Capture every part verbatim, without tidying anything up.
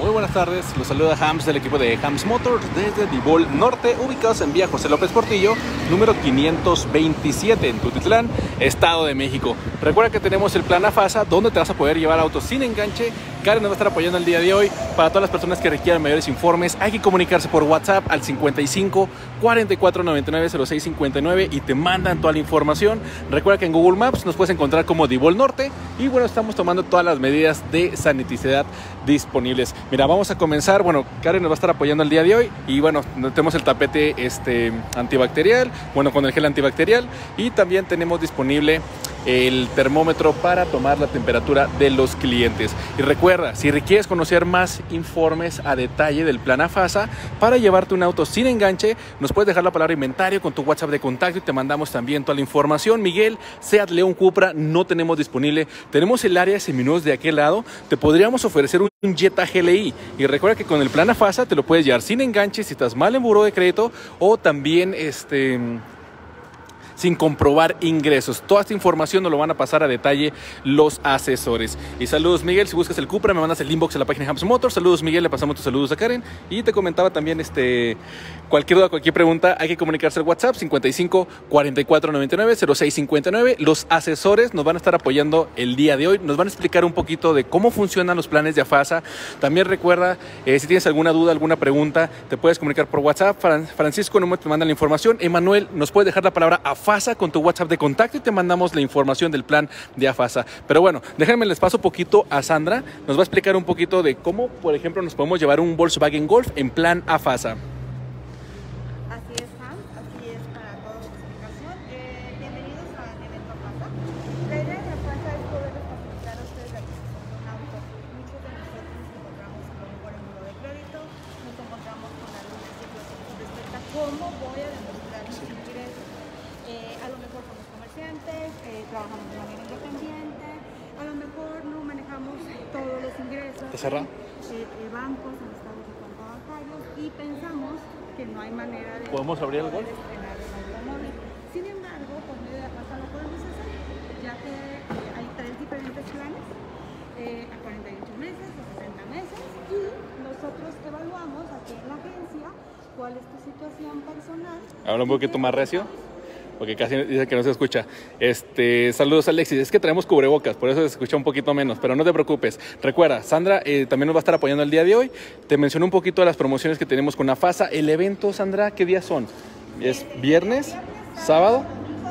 Muy buenas tardes, los saluda Hams del equipo de Hams Motors desde Dibol Norte, ubicados en Vía José López Portillo, número quinientos veintisiete en Tutitlán, Estado de México. Recuerda que tenemos el plan AFASA, donde te vas a poder llevar autos sin enganche. Karen nos va a estar apoyando el día de hoy. Para todas las personas que requieran mayores informes, hay que comunicarse por WhatsApp al cincuenta y cinco, cuarenta y cuatro, noventa y nueve, cero seis cincuenta y nueve y te mandan toda la información. Recuerda que en Google Maps nos puedes encontrar como Dibol Norte y bueno, estamos tomando todas las medidas de saniticidad disponibles. Mira, vamos a comenzar. Bueno, Karen nos va a estar apoyando el día de hoy y bueno, tenemos el tapete este, antibacterial, bueno, con el gel antibacterial y también tenemos disponible el termómetro para tomar la temperatura de los clientes. Y recuerda, si requieres conocer más informes a detalle del plan AFASA para llevarte un auto sin enganche, nos puedes dejar la palabra inventario con tu WhatsApp de contacto y te mandamos también toda la información. Miguel, Seat León, Cupra no tenemos disponible. Tenemos el área de seminuevos de aquel lado. Te podríamos ofrecer un Jetta G L I y recuerda que con el plan AFASA te lo puedes llevar sin enganche si estás mal en buró de crédito o también este sin comprobar ingresos. Toda esta información nos lo van a pasar a detalle los asesores. Y saludos, Miguel. Si buscas el Cupra, me mandas el inbox a la página de Hams Motors. Saludos, Miguel. Le pasamos tus saludos a Karen. Y te comentaba también, este, cualquier duda, cualquier pregunta, hay que comunicarse al WhatsApp cincuenta y cinco, cuarenta y cuatro, noventa y nueve, cero seis cincuenta y nueve. Los asesores nos van a estar apoyando el día de hoy. Nos van a explicar un poquito de cómo funcionan los planes de AFASA. También recuerda, eh, si tienes alguna duda, alguna pregunta, te puedes comunicar por WhatsApp. Fran Francisco no me te manda la información. Emanuel nos puede dejar la palabra AFASA con tu WhatsApp de contacto y te mandamos la información del plan de AFASA. Pero bueno, déjenme les paso un poquito a Sandra. Nos va a explicar un poquito de cómo, por ejemplo, nos podemos llevar un Volkswagen Golf en plan AFASA. Así es, Ham, así es para toda su explicación. Eh, bienvenidos al evento AFASA. La idea de AFASA es poderles facilitar a ustedes la adquisición de un auto. Muchos de nosotros nos encontramos con un buen número de crédito, nos encontramos con algunas situaciones respecto a cómo voy a demostrar mis ingresos. Eh, a lo mejor somos comerciantes, eh, trabajamos de manera independiente, a lo mejor no manejamos todos los ingresos, ¿Te cerra? eh, eh, bancos, en estados de cuenta bancarios y pensamos que no hay manera de ¿Podemos abrir el Golf? estrenar el automóvil. Sin embargo, por medio de AFASA lo podemos hacer, ya que eh, hay tres diferentes planes, eh, a cuarenta y ocho meses, a sesenta meses y nosotros evaluamos aquí en la agencia cuál es tu situación personal. Ahora un poquito más recio, porque casi dice que no se escucha. Este, saludos, Alexis. Es que traemos cubrebocas, por eso se escucha un poquito menos, pero no te preocupes. Recuerda, Sandra eh, también nos va a estar apoyando el día de hoy. Te menciono un poquito de las promociones que tenemos con AFASA. El evento, Sandra, ¿qué días son? ¿Es viernes? ¿Sábado?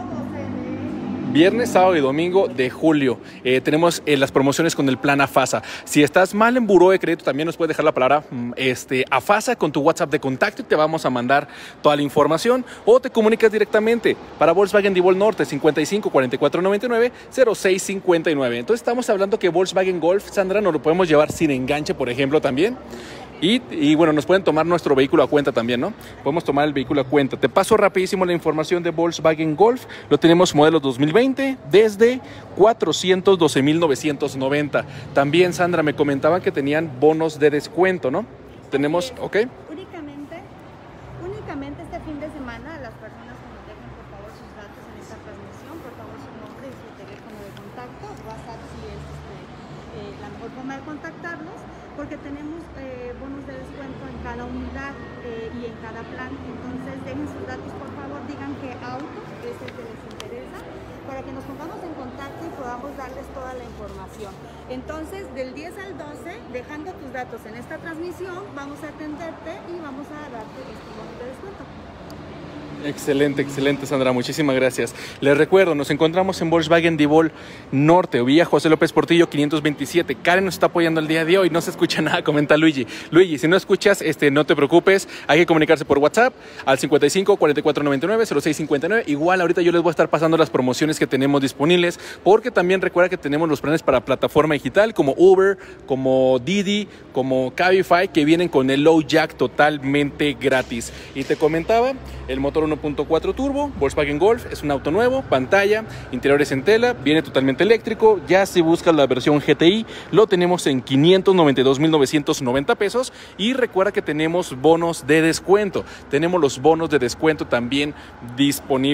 Viernes, sábado y domingo de julio. Eh, tenemos eh, las promociones con el plan AFASA. Si estás mal en buró de crédito, también nos puedes dejar la palabra este, AFASA con tu WhatsApp de contacto y te vamos a mandar toda la información. O te comunicas directamente para Volkswagen Dibol Norte, cincuenta y cinco, cuarenta y cuatro, noventa y nueve, cero seis cincuenta y nueve. Entonces estamos hablando que Volkswagen Golf, Sandra, nos lo podemos llevar sin enganche, por ejemplo, también. Y, y bueno, nos pueden tomar nuestro vehículo a cuenta también, ¿no? Podemos tomar el vehículo a cuenta. Te paso rapidísimo la información de Volkswagen Golf. Lo tenemos modelo dos mil veinte desde cuatrocientos doce mil novecientos noventa. También, Sandra, me comentaban que tenían bonos de descuento, ¿no? Tenemos, ¿ok? Únicamente, únicamente este fin de semana, las personas que nos dejen por favor sus datos en esta transmisión, por favor su nombre y su teléfono de contacto, WhatsApp si es este, eh, la mejor forma de contactarnos, porque tenemos eh, bonos de descuento en cada unidad eh, y en cada plan. Entonces dejen sus datos por favor, digan qué auto es el que les interesa, para que nos pongamos en contacto y podamos darles toda la información. Entonces, del diez al doce, dejando tus datos en esta transmisión, vamos a atenderte y vamos a darte este bono de descuento. Excelente, excelente, Sandra. Muchísimas gracias. Les recuerdo, nos encontramos en Volkswagen Dibol Norte, o Vía José López Portillo quinientos veintisiete. Karen nos está apoyando el día de hoy. No se escucha nada, comenta Luigi. Luigi, si no escuchas, este, no te preocupes. Hay que comunicarse por WhatsApp al cincuenta y cinco, cuarenta y cuatro, noventa y nueve, cero seis cincuenta y nueve. Igual, ahorita yo les voy a estar pasando las promociones que tenemos disponibles, porque también recuerda que tenemos los planes para plataforma digital como Uber, como Didi, como Cabify, que vienen con el low jack totalmente gratis. Y te comentaba, el motor uno punto cuatro turbo, Volkswagen Golf, es un auto nuevo, pantalla, interiores en tela, viene totalmente eléctrico. Ya si buscas la versión G T I, lo tenemos en quinientos noventa y dos mil novecientos noventa pesos. Y recuerda que tenemos bonos de descuento, tenemos los bonos de descuento también disponible.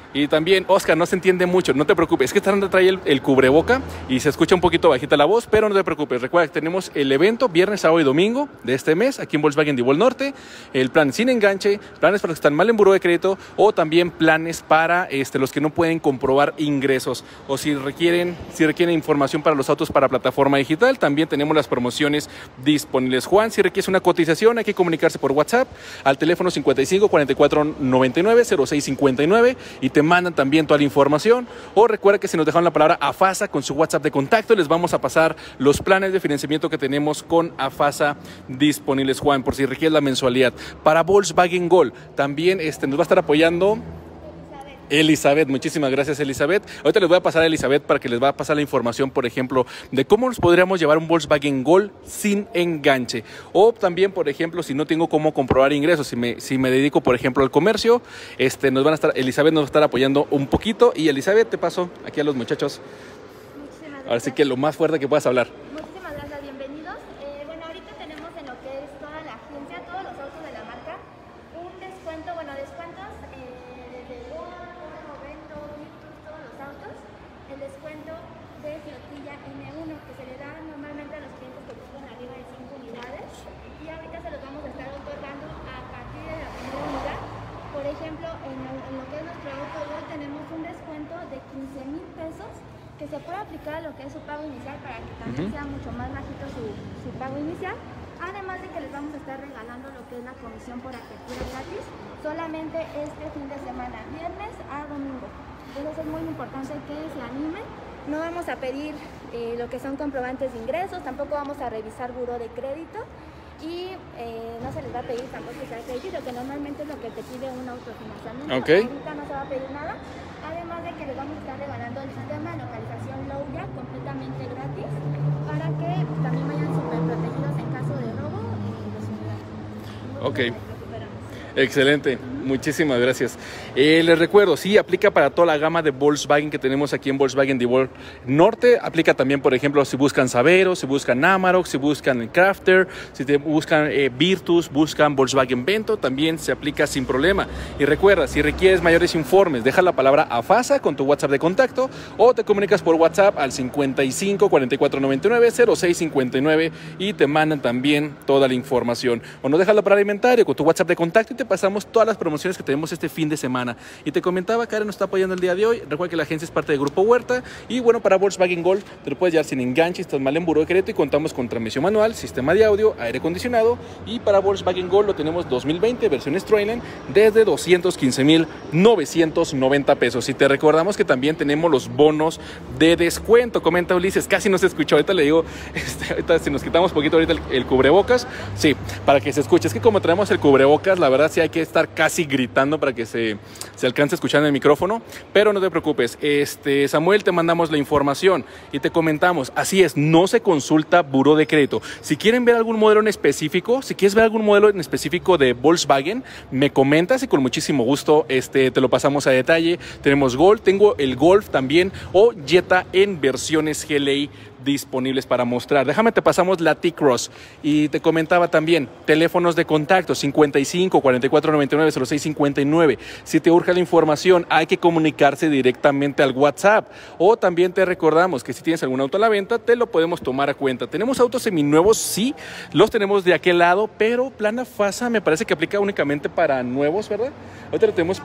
Y también, Oscar, no se entiende mucho, no te preocupes, es que están trae el, el cubreboca y se escucha un poquito bajita la voz, pero no te preocupes, recuerda que tenemos el evento viernes, sábado y domingo de este mes aquí en Volkswagen Diboll Norte, el plan sin enganche, planes para los que están mal en buró de crédito o también planes para este, los que no pueden comprobar ingresos o si requieren, si requieren información para los autos para plataforma digital, también tenemos las promociones disponibles. Juan, si requieres una cotización hay que comunicarse por WhatsApp al teléfono cincuenta y cinco, cuarenta y cuatro, noventa y nueve, cero seis cincuenta y nueve y te mandan también toda la información. O recuerda que si nos dejaron la palabra AFASA con su WhatsApp de contacto, les vamos a pasar los planes de financiamiento que tenemos con AFASA disponibles, Juan, por si requieres la mensualidad. Para Volkswagen Gol, también este, nos va a estar apoyando Elizabeth, muchísimas gracias Elizabeth. Ahorita les voy a pasar a Elizabeth para que les va a pasar la información, por ejemplo, de cómo nos podríamos llevar un Volkswagen Gol sin enganche. O también, por ejemplo, si no tengo cómo comprobar ingresos, si me, si me dedico, por ejemplo, al comercio, este, nos van a estar, Elizabeth nos va a estar apoyando un poquito. Y Elizabeth, te paso aquí a los muchachos. Muchísimas gracias. Ahora sí que lo más fuerte que puedas hablar. Muchísimas gracias, bienvenidos. Eh, bueno, ahorita tenemos en lo que es toda la agencia, todos los autos de la marca, un descuento, bueno, descuentos eh, de Gol, Movento, Virtus, todos los autos. El descuento de flotilla eme uno que se le da normalmente a los clientes que compran arriba de cinco unidades. Y ahorita se los vamos a estar otorgando a partir de la primera unidad. Por ejemplo, en lo, en lo que es nuestro auto Gol tenemos un descuento de quince mil pesos que se puede aplicar a lo que es su pago inicial para que también uh-huh. sea mucho más bajito su, su pago inicial. Además de que les vamos a estar regalando lo que es la comisión por apertura gratis solamente este fin de semana, viernes a domingo. Entonces es muy importante que se animen. No vamos a pedir eh, lo que son comprobantes de ingresos, tampoco vamos a revisar buró de crédito y eh, no se les va a pedir tampoco que sea crédito, que normalmente es lo que te pide un autofinanciamiento. Okay. Ahorita no se va a pedir nada. Además de que les vamos a estar regalando el sistema de localización Louya completamente gratis para que también vayan súper protegidos en caso de robo y de su unidad. Ok. Excelente, muchísimas gracias. Eh, les recuerdo, sí, aplica para toda la gama de Volkswagen que tenemos aquí en Volkswagen Diboll Norte. Aplica también, por ejemplo, si buscan Savero, si buscan Amarok, si buscan Crafter, si te buscan eh, Virtus, buscan Volkswagen Vento, también se aplica sin problema. Y recuerda, si requieres mayores informes, deja la palabra AFASA con tu WhatsApp de contacto o te comunicas por WhatsApp al cincuenta y cinco, cuarenta y cuatro, noventa y nueve, cero seis cincuenta y nueve y te mandan también toda la información. O nos dejas la palabra inventario con tu WhatsApp de contacto y te pasamos todas las promociones que tenemos este fin de semana. Y te comentaba, Karen nos está apoyando el día de hoy. Recuerda que la agencia es parte del Grupo Huerta. Y bueno, para Volkswagen Gol te lo puedes llevar sin enganche, estás mal en buró de crédito y contamos con transmisión manual, sistema de audio, aire acondicionado. Y para Volkswagen Gol lo tenemos dos mil veinte, versión Strailen, desde doscientos quince mil novecientos noventa pesos. Y te recordamos que también tenemos los bonos de descuento. Comenta Ulises, casi no se escuchó. Ahorita le digo, este, ahorita si nos quitamos un poquito ahorita el, el cubrebocas, sí, para que se escuche. Es que como traemos el cubrebocas, la verdad sí hay que estar casi gritando para que se, se alcance a escuchar en el micrófono, pero no te preocupes. Este, Samuel, te mandamos la información y te comentamos, así es, no se consulta buró de crédito. Si quieren ver algún modelo en específico, si quieres ver algún modelo en específico de Volkswagen, me comentas y con muchísimo gusto este, te lo pasamos a detalle. Tenemos Golf, tengo el Golf también o Jetta en versiones G L I disponibles para mostrar. Déjame, te pasamos la T-Cross y te comentaba también teléfonos de contacto cincuenta y cinco, cuarenta y cuatro, noventa y nueve, cero seis cincuenta y nueve. Si te urge la información hay que comunicarse directamente al WhatsApp o también te recordamos que si tienes algún auto a la venta te lo podemos tomar a cuenta. Tenemos autos seminuevos, sí, los tenemos de aquel lado, pero plan AFASA me parece que aplica únicamente para nuevos, ¿verdad? Ahorita lo tenemos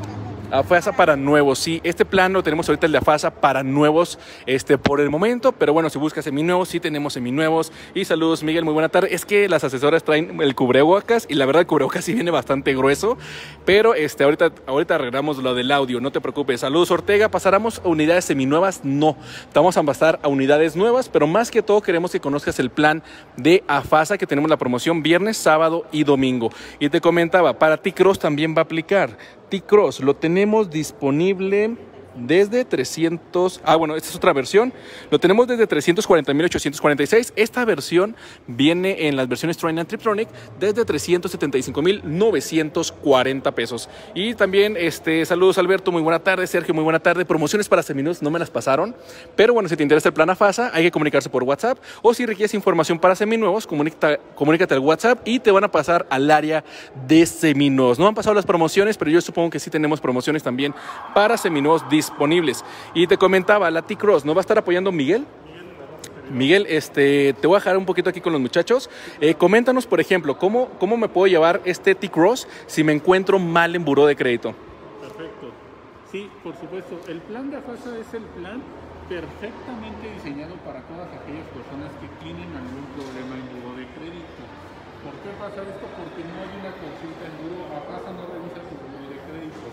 AFASA para nuevos, sí. Este plan lo tenemos ahorita el de AFASA para nuevos este, por el momento, pero bueno, si buscas seminuevos, sí tenemos seminuevos. Y saludos, Miguel, muy buena tarde. Es que las asesoras traen el cubrebocas y la verdad el cubrebocas sí viene bastante grueso, pero este, ahorita, ahorita arreglamos lo del audio, no te preocupes. Saludos, Ortega. ¿Pasaremos a unidades seminuevas? No, vamos a pasar a unidades nuevas, pero más que todo queremos que conozcas el plan de AFASA que tenemos la promoción viernes, sábado y domingo. Y te comentaba, para T-Cross también va a aplicar. T-Cross lo tenemos disponible desde trescientos, ah bueno, esta es otra versión, lo tenemos desde trescientos cuarenta mil ochocientos cuarenta y seis. Esta versión viene en las versiones Train and Triptronic desde trescientos setenta y cinco mil novecientos cuarenta pesos. Y también, este, saludos Alberto, muy buena tarde. Sergio, muy buena tarde. Promociones para seminuevos no me las pasaron, pero bueno, si te interesa el plan AFASA, hay que comunicarse por WhatsApp, o si requieres información para seminuevos, comunícate, comunícate al WhatsApp y te van a pasar al área de seminuevos. No han pasado las promociones, pero yo supongo que sí tenemos promociones también para seminuevos disponibles. Y te comentaba, la T-Cross, ¿no va a estar apoyando Miguel? Miguel, este, te voy a dejar un poquito aquí con los muchachos. Eh, coméntanos, por ejemplo, ¿cómo, cómo me puedo llevar este T-Cross si me encuentro mal en buró de crédito? Perfecto. Sí, por supuesto. El plan de AFASA es el plan perfectamente diseñado para todas aquellas personas que tienen algún problema en buró de crédito. ¿Por qué pasa esto? Porque no hay una consulta en buró. AFASA no revisa tu buró de crédito.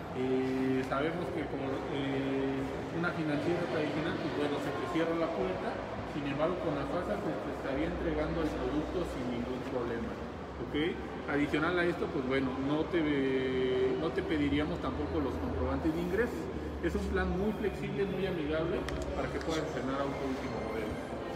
Eh, sabemos que como eh, una financiera tradicional, pues bueno, se te cierra la puerta, sin embargo con AFASA pues, te estaría entregando el producto sin ningún problema, ¿ok? Adicional a esto, pues bueno, no te, no te pediríamos tampoco los comprobantes de ingresos. Es un plan muy flexible, muy amigable para que puedas estrenar auto último modelo.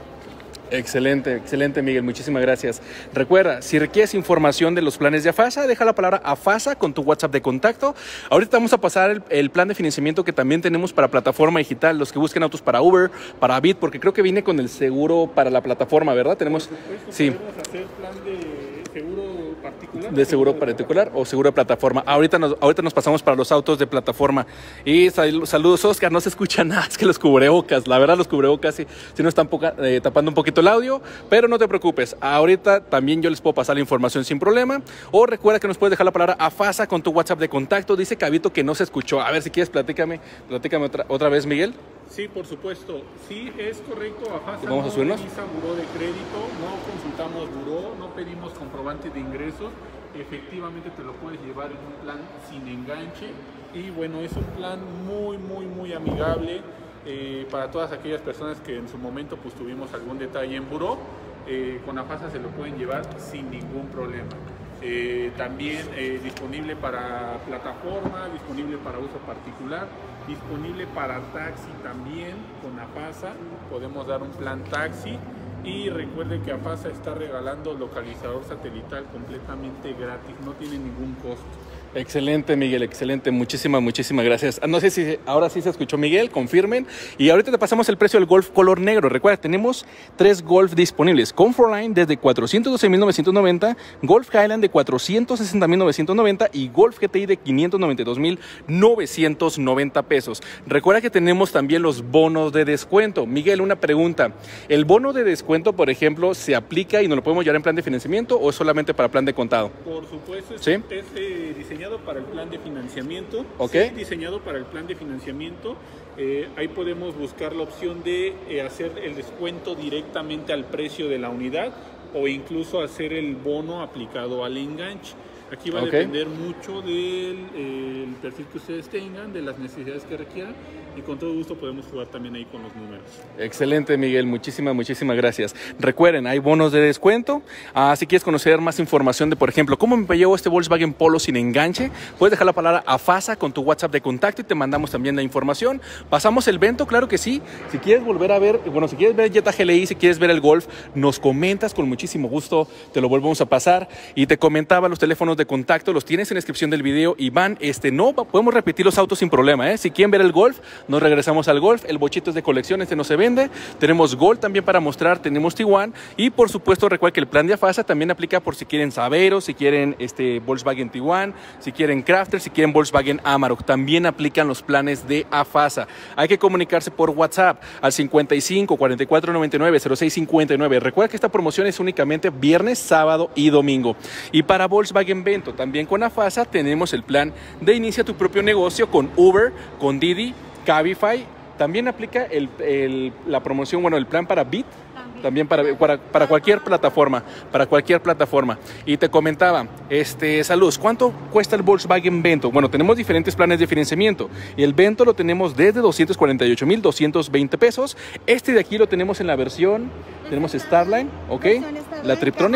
Excelente, excelente Miguel, muchísimas gracias. Recuerda, si requieres información de los planes de AFASA, deja la palabra AFASA con tu WhatsApp de contacto. Ahorita vamos a pasar el, el plan de financiamiento que también tenemos para plataforma digital, los que busquen autos para Uber, para Bit, porque creo que viene con el seguro para la plataforma, ¿verdad? Tenemos, Por supuesto, sí. Podemos hacer plan de seguro particular. De seguro particular o seguro de plataforma. Ahorita nos, ahorita nos pasamos para los autos de plataforma. Y sal, saludos, Oscar, no se escucha nada, es que los cubrebocas, la verdad los cubrebocas sí, sí nos están poca, eh, tapando un poquito el audio, pero no te preocupes, ahorita también yo les puedo pasar la información sin problema. O recuerda que nos puedes dejar la palabra AFASA con tu WhatsApp de contacto. Dice Cabito que no se escuchó. A ver si quieres, platícame, platícame otra, otra vez, Miguel. Sí, por supuesto. Sí, es correcto. AFASA ¿Vamos a no subirnos? revisa buró de crédito, no consultamos buró, no pedimos comprobantes de ingresos. Efectivamente te lo puedes llevar en un plan sin enganche. Y bueno, es un plan muy, muy, muy amigable eh, para todas aquellas personas que en su momento pues tuvimos algún detalle en buró. Eh, con AFASA se lo pueden llevar sin ningún problema. Eh, también eh, disponible para plataforma, disponible para uso particular, disponible para taxi también. Con AFASA podemos dar un plan taxi. Y recuerde que AFASA está regalando localizador satelital completamente gratis, no tiene ningún costo. Excelente, Miguel, excelente. Muchísimas, muchísimas gracias. No sé si ahora sí se escuchó, Miguel, confirmen. Y ahorita te pasamos el precio del Golf color negro. Recuerda, tenemos tres Golf disponibles. Comfortline desde cuatrocientos doce mil novecientos noventa, Golf Highland de cuatrocientos sesenta mil novecientos noventa y Golf G T I de quinientos noventa y dos mil novecientos noventa pesos. Recuerda que tenemos también los bonos de descuento. Miguel, una pregunta. ¿El bono de descuento, por ejemplo, se aplica y nos lo podemos llevar en plan de financiamiento o es solamente para plan de contado? Por supuesto, es, ¿sí? es eh, diseñado para el plan de financiamiento. Okay. Sí, diseñado para el plan de financiamiento. Eh, ahí podemos buscar la opción de eh, hacer el descuento directamente al precio de la unidad o incluso hacer el bono aplicado al enganche. Aquí va a okay. depender mucho del eh, el perfil que ustedes tengan, de las necesidades que requieran, y con todo gusto podemos jugar también ahí con los números. Excelente, Miguel, muchísimas, muchísimas gracias. Recuerden, hay bonos de descuento. Ah, si quieres conocer más información de, por ejemplo, cómo me llevo este Volkswagen Polo sin enganche, puedes dejar la palabra AFASA con tu WhatsApp de contacto y te mandamos también la información. Pasamos el evento, claro que sí. Si quieres volver a ver, bueno, si quieres ver el Jetta G L I, si quieres ver el Golf, nos comentas con muchísimo gusto, te lo volvemos a pasar. Y te comentaba los teléfonos de contacto, los tienes en la descripción del video. Iván, este, no, podemos repetir los autos sin problema, ¿eh? Si quieren ver el Golf, nos regresamos al Golf. El bochito es de colección, este no se vende. Tenemos Golf también para mostrar, tenemos Tiguan. Y por supuesto, recuerda que el plan de AFASA también aplica por si quieren Sabero, si quieren este, Volkswagen Tiguan, si quieren Crafter, si quieren Volkswagen Amarok. También aplican los planes de AFASA. Hay que comunicarse por WhatsApp al cincuenta y cinco, cuarenta y cuatro, noventa y nueve, cero seis cincuenta y nueve. Recuerda que esta promoción es únicamente viernes, sábado y domingo. Y para Volkswagen Bento, también con AFASA, tenemos el plan de inicia tu propio negocio con Uber, con Didi, Cabify. También aplica el, el, la promoción, bueno, el plan para Bit, también para, para, para cualquier plataforma, para cualquier plataforma. Y te comentaba, este, saludos, ¿cuánto cuesta el Volkswagen Bento? Bueno, tenemos diferentes planes de financiamiento. Y el Bento lo tenemos desde doscientos cuarenta y ocho mil doscientos veinte pesos. Este de aquí lo tenemos en la versión, tenemos Starline, ¿ok? La Triptronic.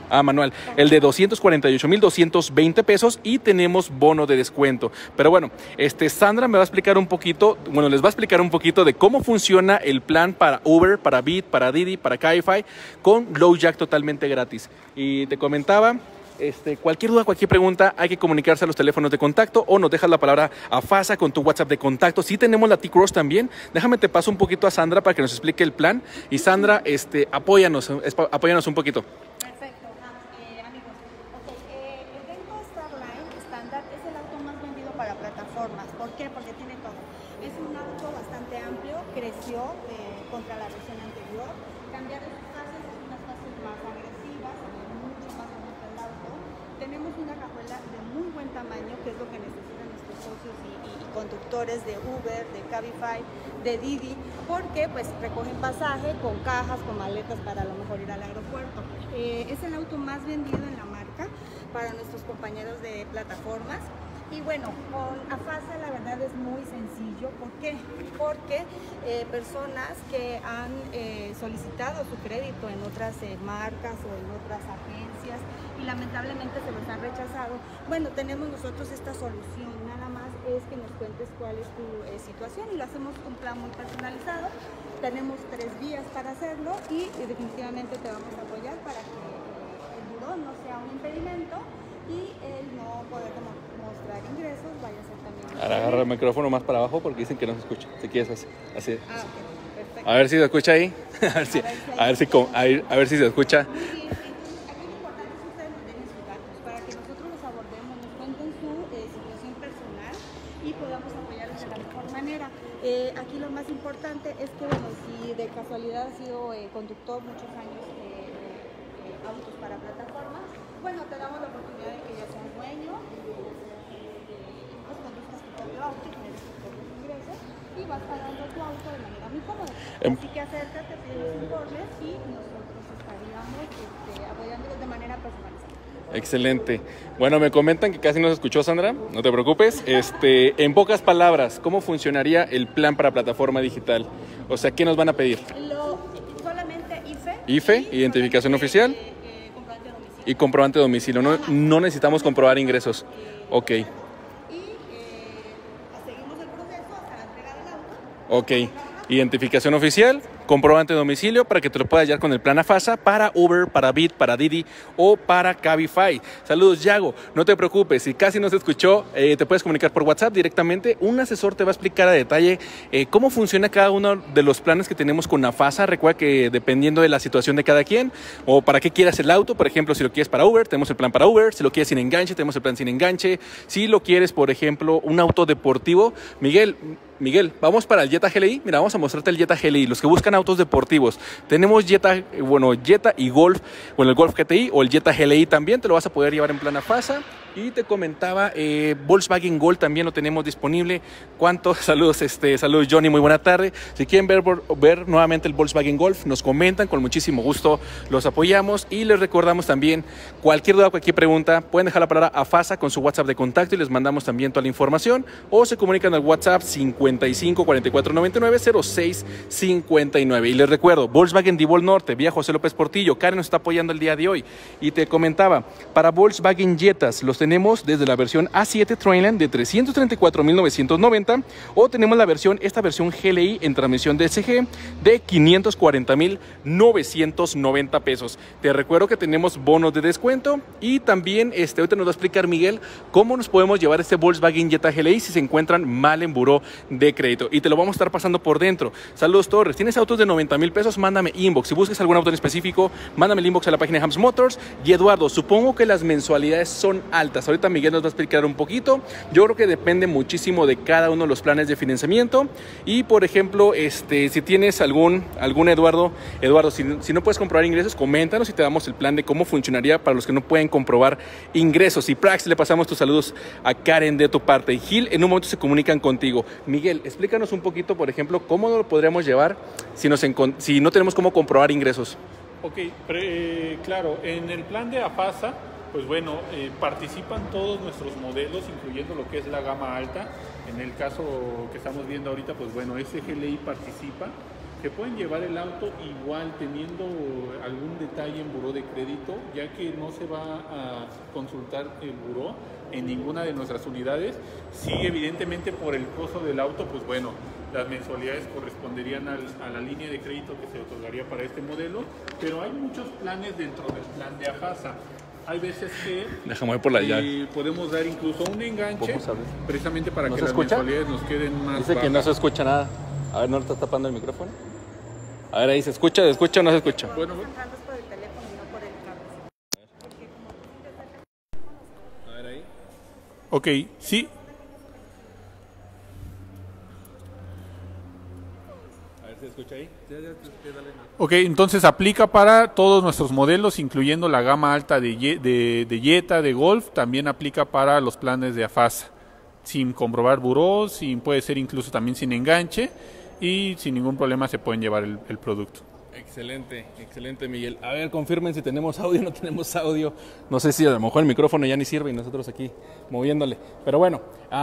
Ah, manual. El de doscientos cuarenta y ocho mil doscientos veinte pesos y tenemos bono de descuento. Pero bueno, este, Sandra me va a explicar un poquito, bueno, les va a explicar un poquito de cómo funciona el plan para Uber, para Bit, para Didi, para Cabify, con Low Jack totalmente gratis. Y te comentaba... Este, cualquier duda, cualquier pregunta, hay que comunicarse a los teléfonos de contacto o nos dejas la palabra a FASA con tu WhatsApp de contacto. Sí tenemos la T-Cross también. Déjame te paso un poquito a Sandra para que nos explique el plan. Y Sandra, este, apóyanos, apóyanos un poquito. Perfecto, eh, amigos. Okay, eh, el Vengo Starline estándar es el auto más vendido para plataformas. ¿Por qué? Porque tiene todo. Es un auto bastante amplio, creció eh, contra la versión anterior. Cambiaron sus fases, es unas fases más agresivas, mucho más bonito el auto. Tenemos una cajuela de muy buen tamaño, que es lo que necesitan nuestros socios y, y, y conductores de Uber, de Cabify, de Didi, porque pues recogen pasaje con cajas, con maletas para a lo mejor ir al aeropuerto. Eh, es el auto más vendido en la marca para nuestros compañeros de plataformas. Y bueno, con AFASA la verdad es muy sencillo. ¿Por qué? Porque eh, personas que han eh, solicitado su crédito en otras eh, marcas o en otras agencias y lamentablemente se los han rechazado, bueno, tenemos nosotros esta solución. Nada más es que nos cuentes cuál es tu eh, situación y lo hacemos un plan muy personalizado. Tenemos tres días para hacerlo y, y definitivamente te vamos a apoyar para que eh, el buró no sea un impedimento y el no poder mostrar ingresos vaya a ser también. Ahora agarra el micrófono más para abajo porque dicen que no se escucha. Si quieres así. así, así. Ah, okay, perfecto. A ver si se escucha ahí. A ver si, a ver si, a ver, a ver si se escucha. Muy bien, entonces aquí lo importante es que ustedes nos den sus datos para que nosotros los abordemos, nos cuenten su eh, situación personal y podamos apoyarlos de la mejor manera. Eh, aquí lo más importante es que, bueno, si de casualidad ha sido eh, conductor muchos años de eh, eh, autos para plataformas, bueno, te damos la oportunidad de que ya seas dueño, pues conduzcas tu propio auto y generes tus propios ingresos y vas pagando tu auto de manera muy cómoda. Así que acércate, pide los informes y nosotros estaríamos este, apoyándolos de manera personalizada. Excelente. Bueno, me comentan que casi no se escuchó, Sandra. No te preocupes. Este, en pocas palabras, ¿cómo funcionaría el plan para plataforma digital? O sea, ¿qué nos van a pedir? Lo, solamente I F E. I F E, identificación oficial. Eh, eh, comprobante de domicilio. Y comprobante de domicilio. No, no necesitamos comprobar ingresos. Ok. Y eh, seguimos el proceso hasta la entrega del auto. Ok. Identificación oficial, comprobante de domicilio para que te lo puedas hallar con el plan AFASA para Uber, para Bit, para Didi o para Cabify. Saludos, Yago. No te preocupes, si casi no se escuchó, eh, te puedes comunicar por WhatsApp directamente. Un asesor te va a explicar a detalle eh, cómo funciona cada uno de los planes que tenemos con AFASA. Recuerda que dependiendo de la situación de cada quien o para qué quieras el auto, por ejemplo, si lo quieres para Uber, tenemos el plan para Uber. Si lo quieres sin enganche, tenemos el plan sin enganche. Si lo quieres, por ejemplo, un auto deportivo, Miguel... Miguel, vamos para el Jetta G L I. Mira, vamos a mostrarte el Jetta G L I. Los que buscan autos deportivos. Tenemos Jetta, bueno, Jetta y Golf, bueno, el Golf G T I o el Jetta G L I también. Te lo vas a poder llevar en plan AFASA. Y te comentaba, eh, Volkswagen Gol también lo tenemos disponible. ¿Cuántos? Saludos, este, saludos Johnny, muy buena tarde. Si quieren ver, ver nuevamente el Volkswagen Golf, nos comentan, con muchísimo gusto los apoyamos. Y les recordamos también, cualquier duda, cualquier pregunta, pueden dejar la palabra AFASA con su WhatsApp de contacto y les mandamos también toda la información. O se comunican al WhatsApp cincuenta y cinco cuarenta y cuatro noventa y nueve cero seis cincuenta y nueve. Y les recuerdo, Volkswagen Divol Norte, vía José López Portillo. Karen nos está apoyando el día de hoy. Y te comentaba, para Volkswagen Jettas, los tenemos desde la versión A siete Trailline de trescientos treinta y cuatro mil novecientos noventa o tenemos la versión, esta versión G L I en transmisión D S G de quinientos cuarenta mil novecientos noventa pesos. Te recuerdo que tenemos bonos de descuento y también este, ahorita nos va a explicar Miguel cómo nos podemos llevar este Volkswagen Jetta G L I si se encuentran mal en buró de crédito y te lo vamos a estar pasando por dentro. Saludos Torres, ¿tienes autos de noventa mil pesos? Mándame inbox. Si buscas algún auto en específico, mándame el inbox a la página de Hams Motors. Y Eduardo, supongo que las mensualidades son altas. Ahorita Miguel nos va a explicar un poquito. Yo creo que depende muchísimo de cada uno de los planes de financiamiento. Y por ejemplo, este, si tienes algún, algún Eduardo, Eduardo, si, si no puedes comprobar ingresos, coméntanos y te damos el plan de cómo funcionaría para los que no pueden comprobar ingresos. Y Prax, le pasamos tus saludos a Karen de tu parte. Y Gil, en un momento se comunican contigo. Miguel, explícanos un poquito, por ejemplo, cómo lo podríamos llevar si, nos si no tenemos cómo comprobar ingresos. Ok, pre, eh, claro, en el plan de AFASA, pues bueno, eh, participan todos nuestros modelos, incluyendo lo que es la gama alta. En el caso que estamos viendo ahorita, pues bueno, ese G L I participa. G se pueden llevar el auto igual teniendo algún detalle en buró de crédito, ya que no se va a consultar el buró en ninguna de nuestras unidades. Sí, evidentemente por el costo del auto, pues bueno, las mensualidades corresponderían al, a la línea de crédito que se otorgaría para este modelo, pero hay muchos planes dentro del plan de AFASA. Hay veces que Déjame ver por la eh, podemos dar incluso un enganche precisamente para ¿No que se las escucha? mensualidades nos queden más Dice que bajas. no se escucha nada. A ver, ¿no está tapando el micrófono? A ver, ahí se escucha, ¿se escucha o no se escucha? Bueno, Estamos entrando por el teléfono y no por el cable. Porque como tú te sacas- A ver ahí. Ok, sí. A ver si se escucha ahí. Ya, ya, ya, dale. Ok, entonces aplica para todos nuestros modelos, incluyendo la gama alta de, Ye- de, de Jetta, de Golf, también aplica para los planes de AFASA, sin comprobar buró, sin, puede ser incluso también sin enganche, y sin ningún problema se pueden llevar el, el producto. Excelente, excelente, Miguel. A ver, confirmen si tenemos audio o no tenemos audio. No sé si a lo mejor el micrófono ya ni sirve y nosotros aquí moviéndole. Pero bueno,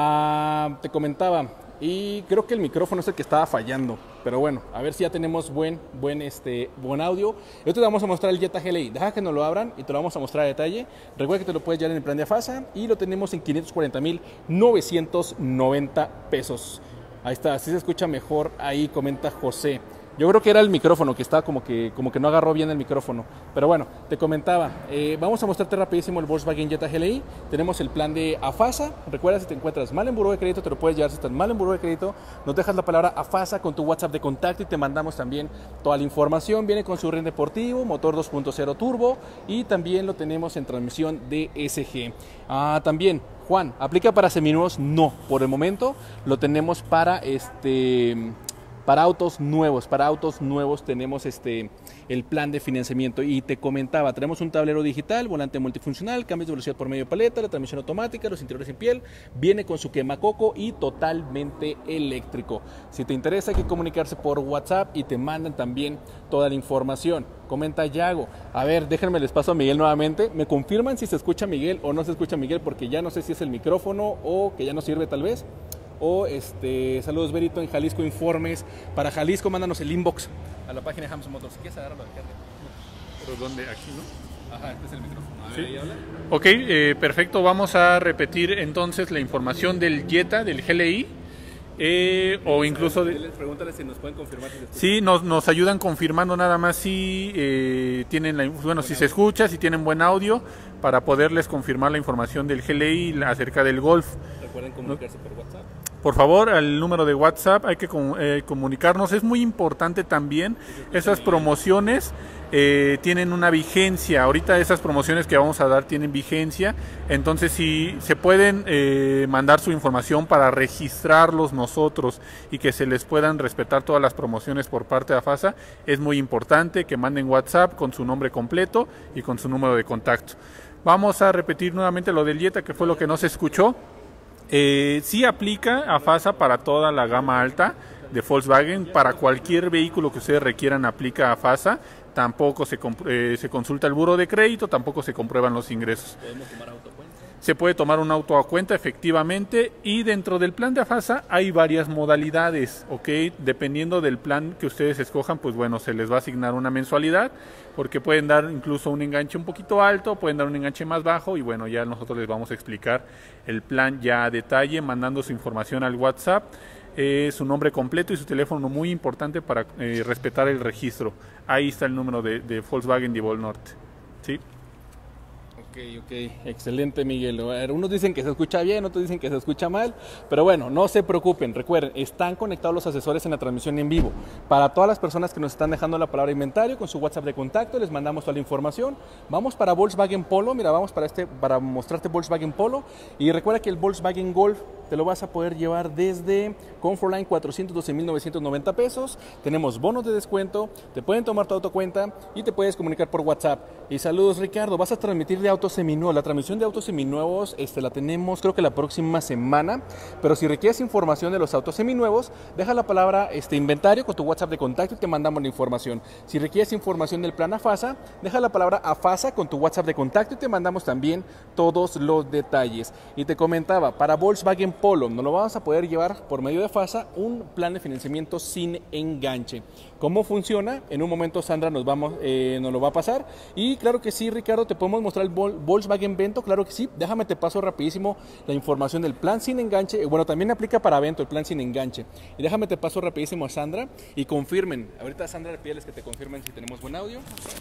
ah, te comentaba, y creo que el micrófono es el que estaba fallando. Pero bueno, a ver si ya tenemos buen, buen, este, buen audio. Y ahorita te vamos a mostrar el Jetta G L I. Deja que nos lo abran y te lo vamos a mostrar a detalle. Recuerda que te lo puedes llevar en el plan de AFASA y lo tenemos en quinientos cuarenta mil novecientos noventa pesos. Ahí está, así se escucha mejor. Ahí comenta José. Yo creo que era el micrófono que estaba como que, como que no agarró bien el micrófono. Pero bueno, te comentaba, eh, vamos a mostrarte rapidísimo el Volkswagen Jetta G L I. Tenemos el plan de AFASA. Recuerda, si te encuentras mal en buró de crédito, te lo puedes llevar. Si estás mal en buró de crédito, nos dejas la palabra AFASA con tu WhatsApp de contacto y te mandamos también toda la información. Viene con su ring deportivo, motor dos punto cero turbo y también lo tenemos en transmisión D S G. Ah, también, Juan, ¿aplica para seminuevos? No, por el momento lo tenemos para este... Para autos nuevos, para autos nuevos tenemos este el plan de financiamiento y te comentaba, tenemos un tablero digital, volante multifuncional, cambios de velocidad por medio de paleta, la transmisión automática, los interiores en piel, viene con su quemacoco y totalmente eléctrico. Si te interesa hay que comunicarse por WhatsApp y te mandan también toda la información. Comenta Yago, a ver, déjenme les paso a Miguel nuevamente, me confirman si se escucha Miguel o no se escucha Miguel porque ya no sé si es el micrófono o que ya no sirve tal vez. O este, saludos Berito en Jalisco Informes. Para Jalisco, mándanos el inbox a la página de Hams Motors. ¿Quieres agarrarlo de carga? ¿Pero dónde? Aquí, ¿no? Ajá, este es el micrófono. A ver, Sí. ahí habla. Ok, eh, perfecto. Vamos a repetir entonces la información del Jetta, del G L I, eh, o incluso de... Pregúntale si nos pueden confirmar si se escucha. Sí, nos, nos ayudan confirmando nada más si eh, tienen la, bueno, si se escucha, si tienen buen audio, para poderles confirmar la información del G L I acerca del Golf. Recuerden comunicarse por WhatsApp. Por favor, al número de WhatsApp hay que com- eh, comunicarnos. Es muy importante también, esas promociones eh, tienen una vigencia. Ahorita esas promociones que vamos a dar tienen vigencia. Entonces, si se pueden eh, mandar su información para registrarlos nosotros y que se les puedan respetar todas las promociones por parte de AFASA, es muy importante que manden WhatsApp con su nombre completo y con su número de contacto. Vamos a repetir nuevamente lo del Jetta, que fue lo que no se escuchó. Eh, sí aplica AFASA para toda la gama alta de Volkswagen, para cualquier vehículo que ustedes requieran aplica AFASA, tampoco se, eh, se consulta el buro de crédito, tampoco se comprueban los ingresos. ¿Podemos tomar autocuenta? Se puede tomar un auto a cuenta, efectivamente, y dentro del plan de AFASA hay varias modalidades, ¿ok? Dependiendo del plan que ustedes escojan, pues bueno, se les va a asignar una mensualidad, porque pueden dar incluso un enganche un poquito alto, pueden dar un enganche más bajo, y bueno, ya nosotros les vamos a explicar el plan ya a detalle, mandando su información al WhatsApp, eh, su nombre completo y su teléfono, muy importante para eh, respetar el registro. Ahí está el número de, de Volkswagen Divol Norte, ¿sí? Ok, ok, excelente Miguel. A ver, unos dicen que se escucha bien, otros dicen que se escucha mal, pero bueno, no se preocupen, recuerden, están conectados los asesores en la transmisión en vivo. Para todas las personas que nos están dejando la palabra inventario con su WhatsApp de contacto, les mandamos toda la información. Vamos para Volkswagen Polo, mira, vamos para este para mostrarte Volkswagen Polo y recuerda que el Volkswagen Golf te lo vas a poder llevar desde Comfortline cuatrocientos doce mil novecientos noventa pesos. Tenemos bonos de descuento, te pueden tomar tu autocuenta y te puedes comunicar por WhatsApp. Y saludos Ricardo, vas a transmitir de autos seminuevos. La transmisión de autos seminuevos este, la tenemos creo que la próxima semana, pero si requieres información de los autos seminuevos, deja la palabra este, inventario con tu WhatsApp de contacto y te mandamos la información. Si requieres información del plan AFASA, deja la palabra AFASA con tu WhatsApp de contacto y te mandamos también todos los detalles. Y te comentaba, para Volkswagen Polo nos lo vamos a poder llevar por medio de FASA, un plan de financiamiento sin enganche. ¿Cómo funciona? En un momento Sandra nos, vamos, eh, nos lo va a pasar. Y claro que sí, Ricardo, te podemos mostrar el Volkswagen Vento, claro que sí. Déjame te paso rapidísimo la información del plan sin enganche. Bueno, también aplica para Vento el plan sin enganche. Y déjame te paso rapidísimo a Sandra y confirmen. Ahorita Sandra, pídeles que te confirmen si tenemos buen audio.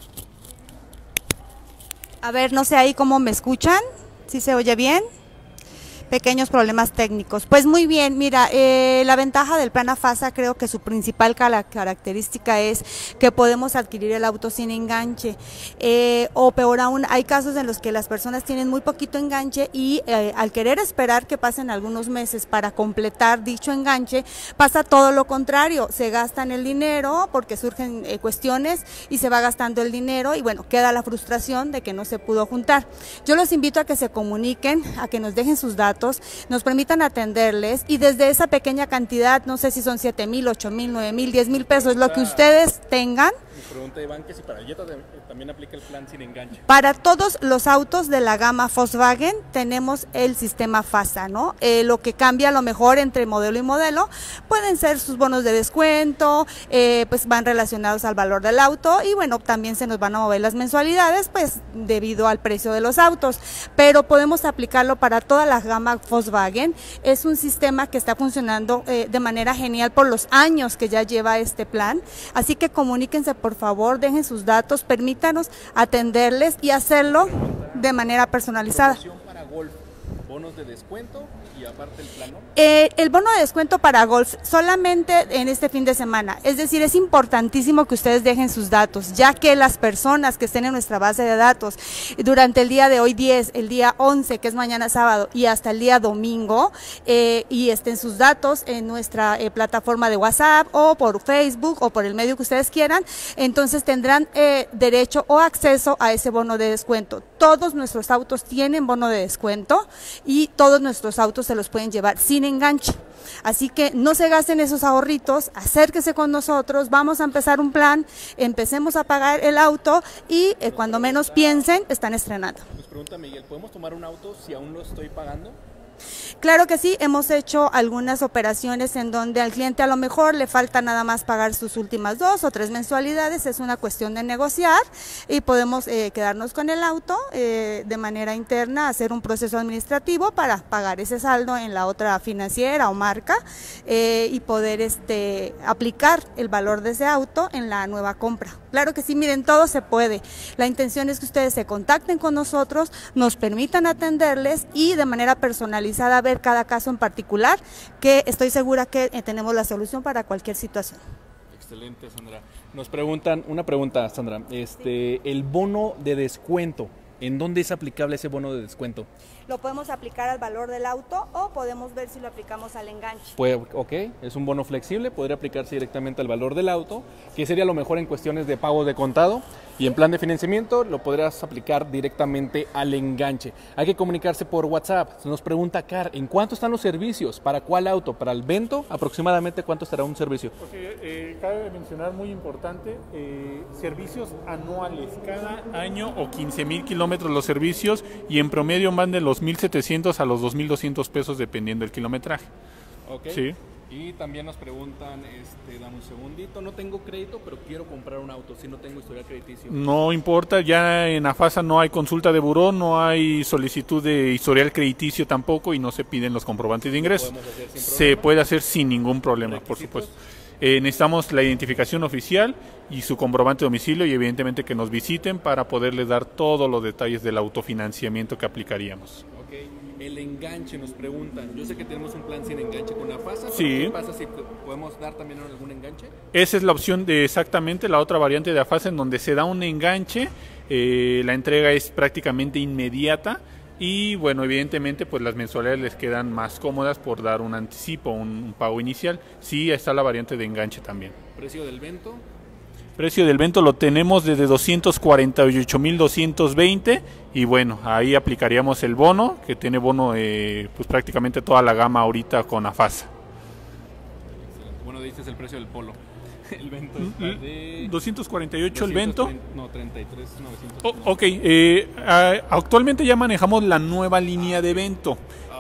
A ver, no sé ahí cómo me escuchan, si se oye bien. Pequeños problemas técnicos. Pues muy bien, mira, eh, la ventaja del plan AFASA, creo que su principal característica es que podemos adquirir el auto sin enganche, eh, o peor aún, hay casos en los que las personas tienen muy poquito enganche y eh, al querer esperar que pasen algunos meses para completar dicho enganche, pasa todo lo contrario, se gastan el dinero porque surgen eh, cuestiones y se va gastando el dinero y bueno, queda la frustración de que no se pudo juntar. Yo los invito a que se comuniquen, a que nos dejen sus datos, nos permitan atenderles y desde esa pequeña cantidad, no sé si son siete mil, ocho mil, nueve mil, diez mil pesos, lo que ustedes tengan. Mi pregunta, Iván, que si para Jetta también aplica el plan sin enganche. Para todos los autos de la gama Volkswagen tenemos el sistema FASA, ¿no? Eh, lo que cambia a lo mejor entre modelo y modelo pueden ser sus bonos de descuento, eh, pues van relacionados al valor del auto y bueno, también se nos van a mover las mensualidades, pues debido al precio de los autos, pero podemos aplicarlo para toda la gama Volkswagen. Es un sistema que está funcionando eh, de manera genial por los años que ya lleva este plan, así que comuníquense por favor, dejen sus datos, permítanos atenderles y hacerlo de manera personalizada. Para Golf, bonos de descuento y aparte el plano. Eh, el bono de descuento para Golf solamente en este fin de semana, es decir, es importantísimo que ustedes dejen sus datos, ya que las personas que estén en nuestra base de datos durante el día de hoy diez, el día once, que es mañana sábado, y hasta el día domingo, eh, y estén sus datos en nuestra eh, plataforma de WhatsApp o por Facebook o por el medio que ustedes quieran, entonces tendrán eh, derecho o acceso a ese bono de descuento. Todos nuestros autos tienen bono de descuento y todos nuestros autos se los pueden llevar sin enganche. Así que no se gasten esos ahorritos, acérquese con nosotros, vamos a empezar un plan, empecemos a pagar el auto y eh, cuando menos piensen, están estrenando. Nos pregunta Miguel, ¿podemos tomar un auto si aún lo estoy pagando? Claro que sí, hemos hecho algunas operaciones en donde al cliente a lo mejor le falta nada más pagar sus últimas dos o tres mensualidades, es una cuestión de negociar y podemos eh, quedarnos con el auto eh, de manera interna, hacer un proceso administrativo para pagar ese saldo en la otra financiera o marca eh, y poder este, aplicar el valor de ese auto en la nueva compra. Claro que sí, miren, todo se puede. La intención es que ustedes se contacten con nosotros, nos permitan atenderles y de manera personalizada ver cada caso en particular, que estoy segura que eh, tenemos la solución para cualquier situación. Excelente, Sandra. Nos preguntan, una pregunta, Sandra, este, el bono de descuento, ¿en dónde es aplicable ese bono de descuento? Lo podemos aplicar al valor del auto o podemos ver si lo aplicamos al enganche. Pues, ok, es un bono flexible, podría aplicarse directamente al valor del auto, que sería lo mejor en cuestiones de pago de contado, y en plan de financiamiento lo podrías aplicar directamente al enganche. Hay que comunicarse por WhatsApp. Nos pregunta Car, ¿en cuánto están los servicios? ¿Para cuál auto? ¿Para el Vento? ¿Aproximadamente cuánto estará un servicio? Okay, eh, cabe mencionar, muy importante, eh, servicios anuales, cada año o quince mil kilómetros los servicios y en promedio van de los mil setecientos a los dos mil doscientos pesos dependiendo del kilometraje. Ok. Sí. Y también nos preguntan, este, dame un segundito, no tengo crédito, pero quiero comprar un auto, si no tengo historial crediticio. No importa, ya en AFASA no hay consulta de buró, no hay solicitud de historial crediticio tampoco y no se piden los comprobantes de ingresos. Se puede hacer sin ningún problema, por supuesto. Eh, necesitamos la identificación oficial y su comprobante de domicilio y evidentemente que nos visiten para poderles dar todos los detalles del autofinanciamiento que aplicaríamos. Okay. El enganche, nos preguntan. Yo sé que tenemos un plan sin enganche con AFASA, pero sí. ¿qué pasa si podemos dar también algún enganche? Esa es la opción de exactamente la otra variante de AFASA en donde se da un enganche, eh, la entrega es prácticamente inmediata. Y bueno, evidentemente pues las mensualidades les quedan más cómodas por dar un anticipo, un, un pago inicial. Sí, está la variante de enganche también. ¿Precio del Vento? Precio del Vento lo tenemos desde doscientos cuarenta y ocho mil doscientos veinte y bueno, ahí aplicaríamos el bono, que tiene bono eh, pues prácticamente toda la gama ahorita con AFASA. Excelente. Bueno, dices el precio del Polo. El Vento está de... doscientos cuarenta y ocho doscientos, el Vento. No, treinta y tres mil novecientos. Oh, ok, eh, actualmente ya manejamos la nueva línea de Vento. Ah,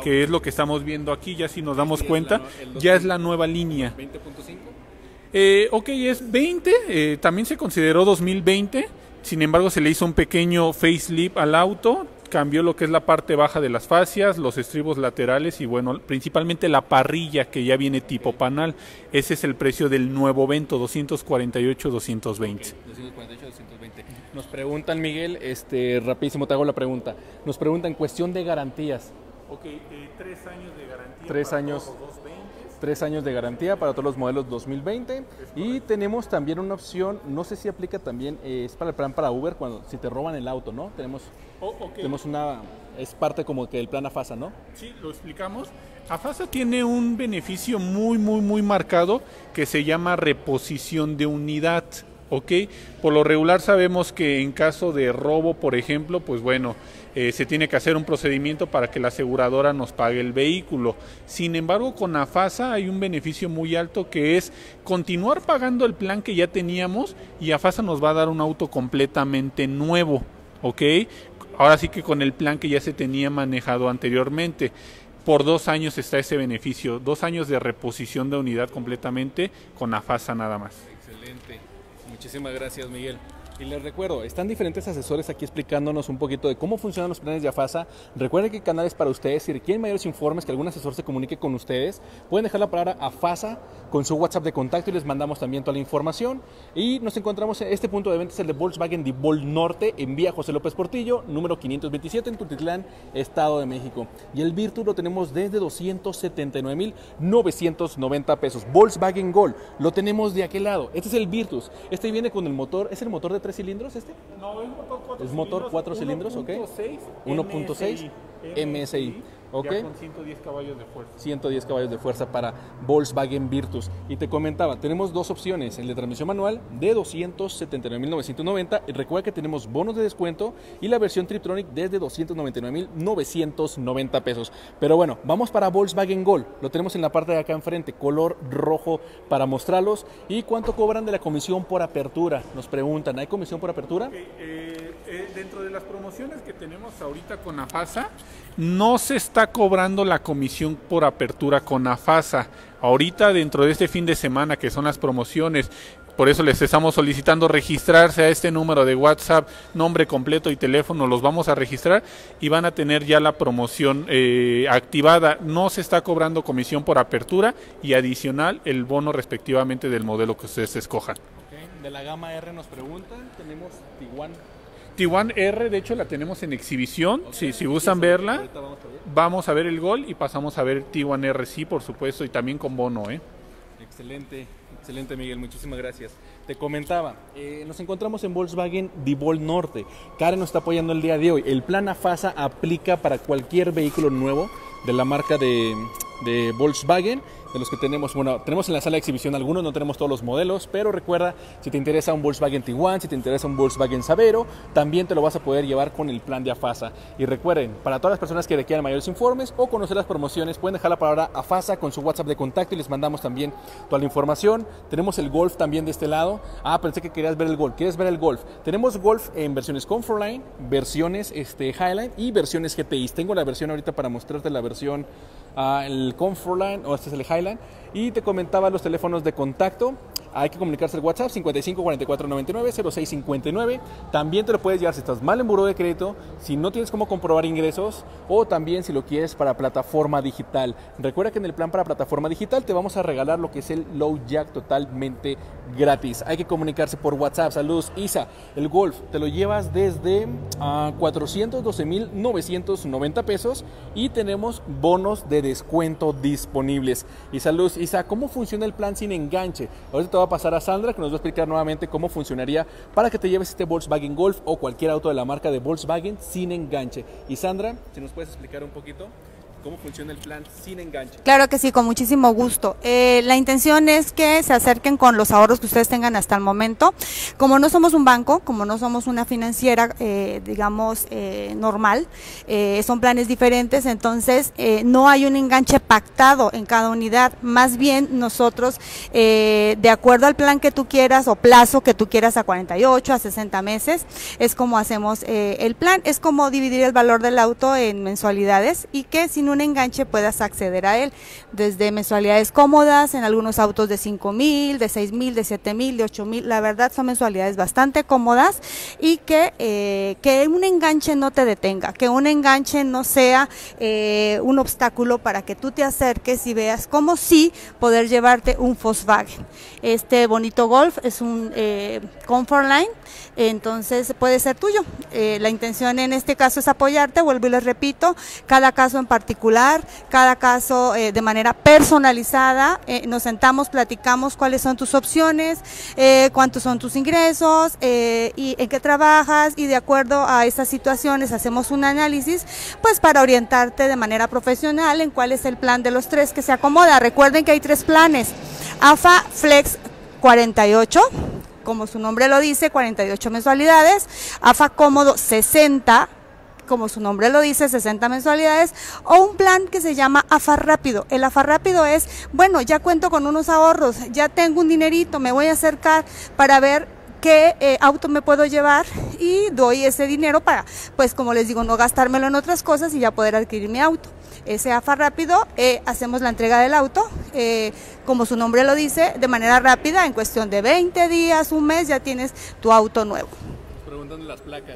que es lo que estamos viendo aquí, ya si nos damos Sí, es cuenta, la no- el ya es la nueva línea. veinte punto cinco. Eh, ok, es veinte, eh, también se consideró dos mil veinte, sin embargo se le hizo un pequeño facelift al auto, cambió lo que es la parte baja de las fascias, los estribos laterales y bueno, principalmente la parrilla que ya viene tipo panal. Ese es el precio del nuevo Vento, doscientos cuarenta y ocho, doscientos veinte. Okay, doscientos cuarenta y ocho, doscientos veinte. Nos preguntan, Miguel, este, rapidísimo te hago la pregunta. Nos preguntan cuestión de garantías. Ok, eh, tres años de garantía. Tres para años. todos los dos veinte. Tres años de garantía para todos los modelos dos mil veinte. Y tenemos también una opción, no sé si aplica también, eh, es para el plan para Uber, cuando si te roban el auto, ¿no? Tenemos, Oh, ok. tenemos una, es parte como que el plan AFASA, ¿no? Sí, lo explicamos. AFASA tiene un beneficio muy, muy, muy marcado que se llama reposición de unidad, ¿ok? Por lo regular sabemos que en caso de robo, por ejemplo, pues bueno, eh, se tiene que hacer un procedimiento para que la aseguradora nos pague el vehículo. Sin embargo, con AFASA hay un beneficio muy alto que es continuar pagando el plan que ya teníamos y AFASA nos va a dar un auto completamente nuevo, ¿ok? Ahora sí que con el plan que ya se tenía manejado anteriormente. Por dos años está ese beneficio, dos años de reposición de unidad completamente con AFASA nada más. Excelente. Muchísimas gracias, Miguel. Y les recuerdo, están diferentes asesores aquí explicándonos un poquito de cómo funcionan los planes de AFASA. Recuerden que el canal es para ustedes. Si requieren mayores informes, que algún asesor se comunique con ustedes, pueden dejar la palabra AFASA con su WhatsApp de contacto y les mandamos también toda la información. Y nos encontramos en este punto de venta, es el de Volkswagen Diboll Norte, en Vía José López Portillo, número quinientos veintisiete, en Tultitlán, Estado de México. Y el Virtus lo tenemos desde doscientos setenta y nueve mil novecientos noventa pesos. Volkswagen Gol lo tenemos de aquel lado. Este es el Virtus. Este viene con el motor, ¿es el motor de tres cilindros este? No, es motor cuatro Es motor cuatro cilindros, ok. uno punto seis M S I, ok. Ya con ciento diez caballos de fuerza. ciento diez caballos de fuerza para Volkswagen Virtus. Y te comentaba, tenemos dos opciones, el de transmisión manual de doscientos setenta y nueve mil novecientos noventa, y recuerda que tenemos bonos de descuento, y la versión Triptronic desde doscientos noventa y nueve mil novecientos noventa pesos. Pero bueno, vamos para Volkswagen Gol, lo tenemos en la parte de acá enfrente, color rojo para mostrarlos. ¿Y cuánto cobran de la comisión por apertura? Nos preguntan, ¿hay comisión por apertura? Okay, eh, eh, dentro de las promociones que tenemos ahorita con AFASA, no se está cobrando la comisión por apertura con AFASA. Ahorita dentro de este fin de semana, que son las promociones, por eso les estamos solicitando registrarse a este número de WhatsApp, nombre completo y teléfono, los vamos a registrar y van a tener ya la promoción eh, activada. No se está cobrando comisión por apertura y adicional el bono respectivamente del modelo que ustedes escojan. Okay. De la gama R nos preguntan, tenemos Tiguan. Tiguan R, de hecho la tenemos en exhibición, Okay. si, si gustan Sí, verla, ahorita vamos a ver. vamos a ver el Gol y pasamos a ver Tiguan R, sí, por supuesto, y también con bono, ¿eh? Excelente, excelente, Miguel, muchísimas gracias. Te comentaba, eh, nos encontramos en Volkswagen Diboll Norte. Karen nos está apoyando el día de hoy. El plan AFASA aplica para cualquier vehículo nuevo de la marca de, de Volkswagen, de los que tenemos. Bueno, tenemos en la sala de exhibición algunos, no tenemos todos los modelos, pero recuerda, si te interesa un Volkswagen Tiguan, si te interesa un Volkswagen Sabero, también te lo vas a poder llevar con el plan de AFASA. Y recuerden, para todas las personas que requieran mayores informes o conocer las promociones, pueden dejar la palabra AFASA con su WhatsApp de contacto y les mandamos también toda la información. Tenemos el Golf también de este lado. Ah, pensé que querías ver el Golf. ¿Quieres ver el Golf? Tenemos Golf en versiones Comfortline, versiones este, Highline y versiones G T I. Tengo la versión ahorita para mostrarte la versión, uh, el Comfortline, o este es el Highline. Y te comentaba los teléfonos de contacto. Hay que comunicarse al WhatsApp cincuenta y cinco cuarenta y cuatro noventa y nueve cero seis cincuenta y nueve. También te lo puedes llevar si estás mal en buró de crédito, si no tienes cómo comprobar ingresos, o también si lo quieres para plataforma digital. Recuerda que en el plan para plataforma digital te vamos a regalar lo que es el Low Jack totalmente gratis. Hay que comunicarse por WhatsApp. Saludos, Isa. El Golf te lo llevas desde uh, cuatrocientos doce mil novecientos noventa pesos y tenemos bonos de descuento disponibles. Y saludos, Isa. ¿Cómo funciona el plan sin enganche? Ahorita te va a pasar a Sandra, que nos va a explicar nuevamente cómo funcionaría para que te lleves este Volkswagen Golf o cualquier auto de la marca de Volkswagen sin enganche. Y Sandra, si nos puedes explicar un poquito cómo funciona el plan sin enganche. Claro que sí, con muchísimo gusto. Eh, la intención es que se acerquen con los ahorros que ustedes tengan hasta el momento. Como no somos un banco, como no somos una financiera, eh, digamos, eh, normal, eh, son planes diferentes, entonces eh, no hay un enganche pactado en cada unidad. Más bien nosotros, eh, de acuerdo al plan que tú quieras o plazo que tú quieras, a cuarenta y ocho, a sesenta meses, es como hacemos eh, el plan. Es como dividir el valor del auto en mensualidades y que sin un enganche puedas acceder a él, desde mensualidades cómodas, en algunos autos de cinco mil, de seis mil, de siete mil, de ocho mil, la verdad son mensualidades bastante cómodas y que, eh, que un enganche no te detenga, que un enganche no sea eh, un obstáculo para que tú te acerques y veas cómo sí poder llevarte un Volkswagen. Este bonito Golf es un eh, Comfortline, entonces puede ser tuyo. Eh, la intención en este caso es apoyarte, vuelvo y les repito, cada caso en particular, cada caso eh, de manera personalizada, eh, nos sentamos, platicamos cuáles son tus opciones, eh, cuántos son tus ingresos eh, y en qué trabajas, y de acuerdo a esas situaciones hacemos un análisis pues para orientarte de manera profesional en cuál es el plan de los tres que se acomoda. Recuerden que hay tres planes: A F A Flex cuarenta y ocho, como su nombre lo dice, cuarenta y ocho mensualidades; A F A Cómodo sesenta, como su nombre lo dice, sesenta mensualidades, o un plan que se llama A F A Rápido. El A F A Rápido es, bueno, ya cuento con unos ahorros, ya tengo un dinerito, me voy a acercar para ver qué eh, auto me puedo llevar y doy ese dinero para, pues como les digo, no gastármelo en otras cosas y ya poder adquirir mi auto. Ese A F A Rápido, eh, hacemos la entrega del auto, eh, como su nombre lo dice, de manera rápida, en cuestión de veinte días, un mes, ya tienes tu auto nuevo. Preguntando las placas.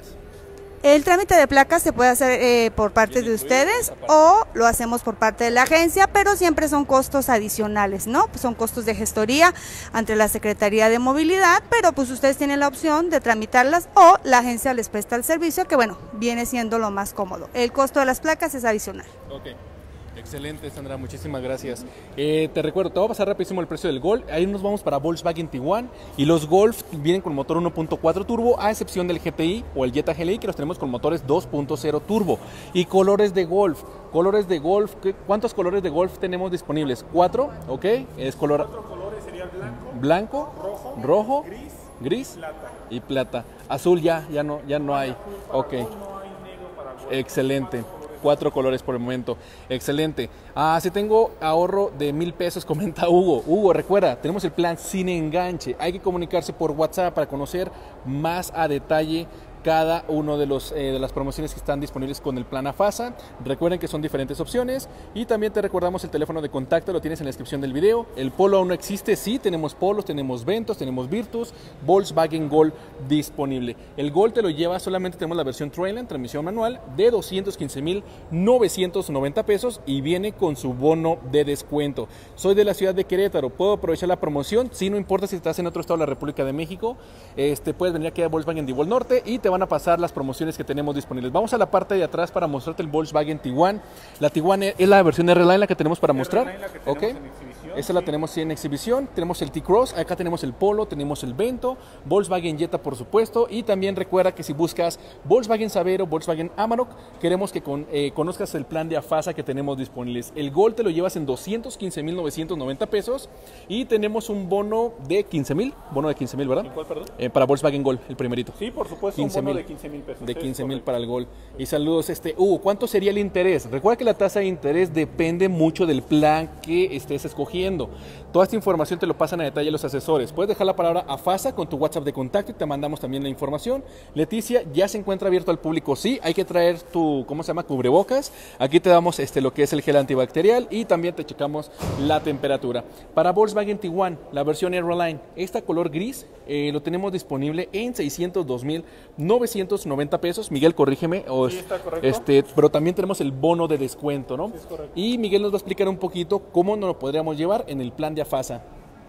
El trámite de placas se puede hacer eh, por parte de ustedes o lo hacemos por parte de la agencia, pero siempre son costos adicionales, ¿no? Pues son costos de gestoría ante la Secretaría de Movilidad, pero pues ustedes tienen la opción de tramitarlas o la agencia les presta el servicio, que bueno, viene siendo lo más cómodo. El costo de las placas es adicional. Ok. Excelente, Sandra, muchísimas gracias. Eh, te recuerdo, te voy a pasar rapidísimo el precio del Golf. Ahí nos vamos para Volkswagen Tiguan, y los Golf vienen con motor uno punto cuatro turbo, a excepción del G T I o el Jetta G L I, que los tenemos con motores dos punto cero turbo. Y colores de Golf, colores de Golf, ¿cuántos colores de Golf tenemos disponibles? Cuatro, ok, es color... Cuatro colores sería blanco, blanco, rojo, rojo, gris, gris plata. y plata. Azul ya, ya no, ya no hay. Ok, No hay negro para Golf. excelente. Cuatro colores por el momento, excelente. Ah, si tengo ahorro de mil pesos, comenta Hugo. Hugo, recuerda, tenemos el plan sin enganche. Hay que comunicarse por WhatsApp para conocer más a detalle cada uno de, los, eh, de las promociones que están disponibles con el plan AFASA. Recuerden que son diferentes opciones, y también te recordamos el teléfono de contacto, lo tienes en la descripción del video. El Polo aún no existe, sí, tenemos Polos, tenemos Ventos, tenemos Virtus, Volkswagen Gol disponible. El Gol te lo lleva, solamente tenemos la versión Trailline, transmisión manual, de doscientos quince mil novecientos noventa pesos, y viene con su bono de descuento. Soy de la ciudad de Querétaro, puedo aprovechar la promoción, si no importa si estás en otro estado de la República de México, este, puedes venir aquí a Volkswagen Divol Norte y te van a pasar las promociones que tenemos disponibles. Vamos a la parte de atrás para mostrarte el Volkswagen Tiguan. La Tiguan es la versión R-Line la que tenemos para mostrar. Ok, esta la tenemos sí en exhibición. Tenemos el T-Cross, acá tenemos el Polo, tenemos el Vento, Volkswagen Jetta por supuesto, y también recuerda que si buscas Volkswagen Savero, Volkswagen Amarok, queremos que con, eh, conozcas el plan de AFASA que tenemos disponibles. El Gol te lo llevas en doscientos quince mil novecientos noventa pesos, y tenemos un bono de quince mil, bono de quince mil, ¿verdad? ¿Cuál, perdón? Eh, para Volkswagen Gol, el primerito. Sí, por supuesto, un bono de quince mil pesos. De quince mil para el Gol. Y saludos, este, Hugo, ¿cuánto sería el interés? Recuerda que la tasa de interés depende mucho del plan que estés escogiendo. Toda esta información te lo pasan a detalle los asesores. Puedes dejar la palabra AFASA con tu WhatsApp de contacto y te mandamos también la información. Leticia, ya se encuentra abierto al público. Sí, hay que traer tu, ¿cómo se llama? Cubrebocas. Aquí te damos este, lo que es el gel antibacterial, y también te checamos la temperatura. Para Volkswagen Tiguan, la versión Aeroline, esta color gris, eh, lo tenemos disponible en seiscientos dos mil novecientos noventa pesos. Miguel, corrígeme. O Sí, está correcto. Este, pero también tenemos el bono de descuento, ¿no? Sí, es correcto. Y Miguel nos va a explicar un poquito cómo nos lo podríamos llevar en el plan de AFASA.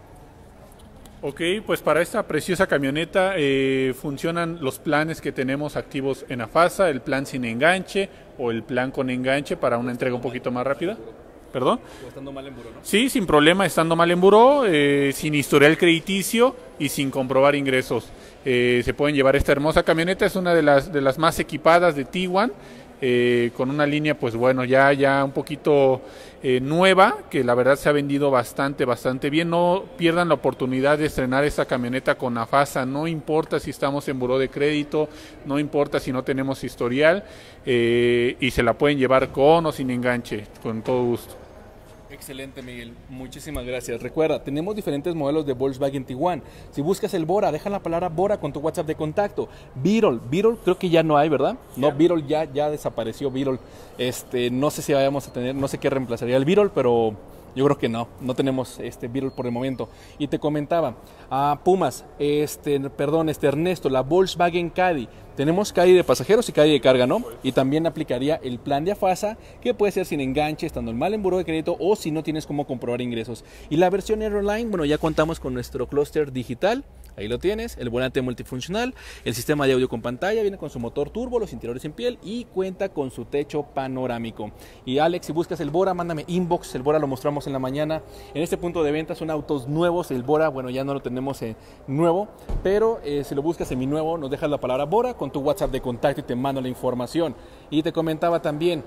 Ok, pues para esta preciosa camioneta eh, funcionan los planes que tenemos activos en AFASA, el plan sin enganche o el plan con enganche para una entrega un poquito más rápida. ¿Perdón? O estando mal en buró, ¿no? Sí, sin problema, estando mal en buró, eh, sin historial crediticio y sin comprobar ingresos. Eh, se pueden llevar esta hermosa camioneta, es una de las, de las más equipadas de Tiguan, eh, con una línea pues bueno, ya, ya un poquito eh, nueva, que la verdad se ha vendido bastante, bastante bien. No pierdan la oportunidad de estrenar esta camioneta con AFASA, no importa si estamos en buró de crédito, no importa si no tenemos historial, eh, y se la pueden llevar con o sin enganche, con todo gusto. Excelente, Miguel. Muchísimas gracias. Recuerda, tenemos diferentes modelos de Volkswagen Tiguan. Si buscas el Bora, deja la palabra Bora con tu WhatsApp de contacto. Beetle, Beetle creo que ya no hay, ¿verdad? No, Beetle ya, ya desapareció, Beetle. Este, no sé si vayamos a tener, no sé qué reemplazaría el Beetle, pero yo creo que no, no tenemos este Beetle por el momento. Y te comentaba, a Pumas, este, perdón, este Ernesto, la Volkswagen Caddy. Tenemos Caddy de pasajeros y Caddy de carga, ¿no? Y también aplicaría el plan de AFASA, que puede ser sin enganche, estando mal en buró de crédito o si no tienes cómo comprobar ingresos. Y la versión Aeroline, bueno, ya contamos con nuestro clúster digital. Ahí lo tienes, el volante multifuncional, el sistema de audio con pantalla, viene con su motor turbo, los interiores en piel y cuenta con su techo panorámico. Y Alex, si buscas el Bora, mándame inbox, el Bora lo mostramos en la mañana. En este punto de venta son autos nuevos, el Bora, bueno, ya no lo tenemos eh, nuevo, pero eh, si lo buscas en mi nuevo, nos dejas la palabra Bora con tu WhatsApp de contacto y te mando la información. Y te comentaba también,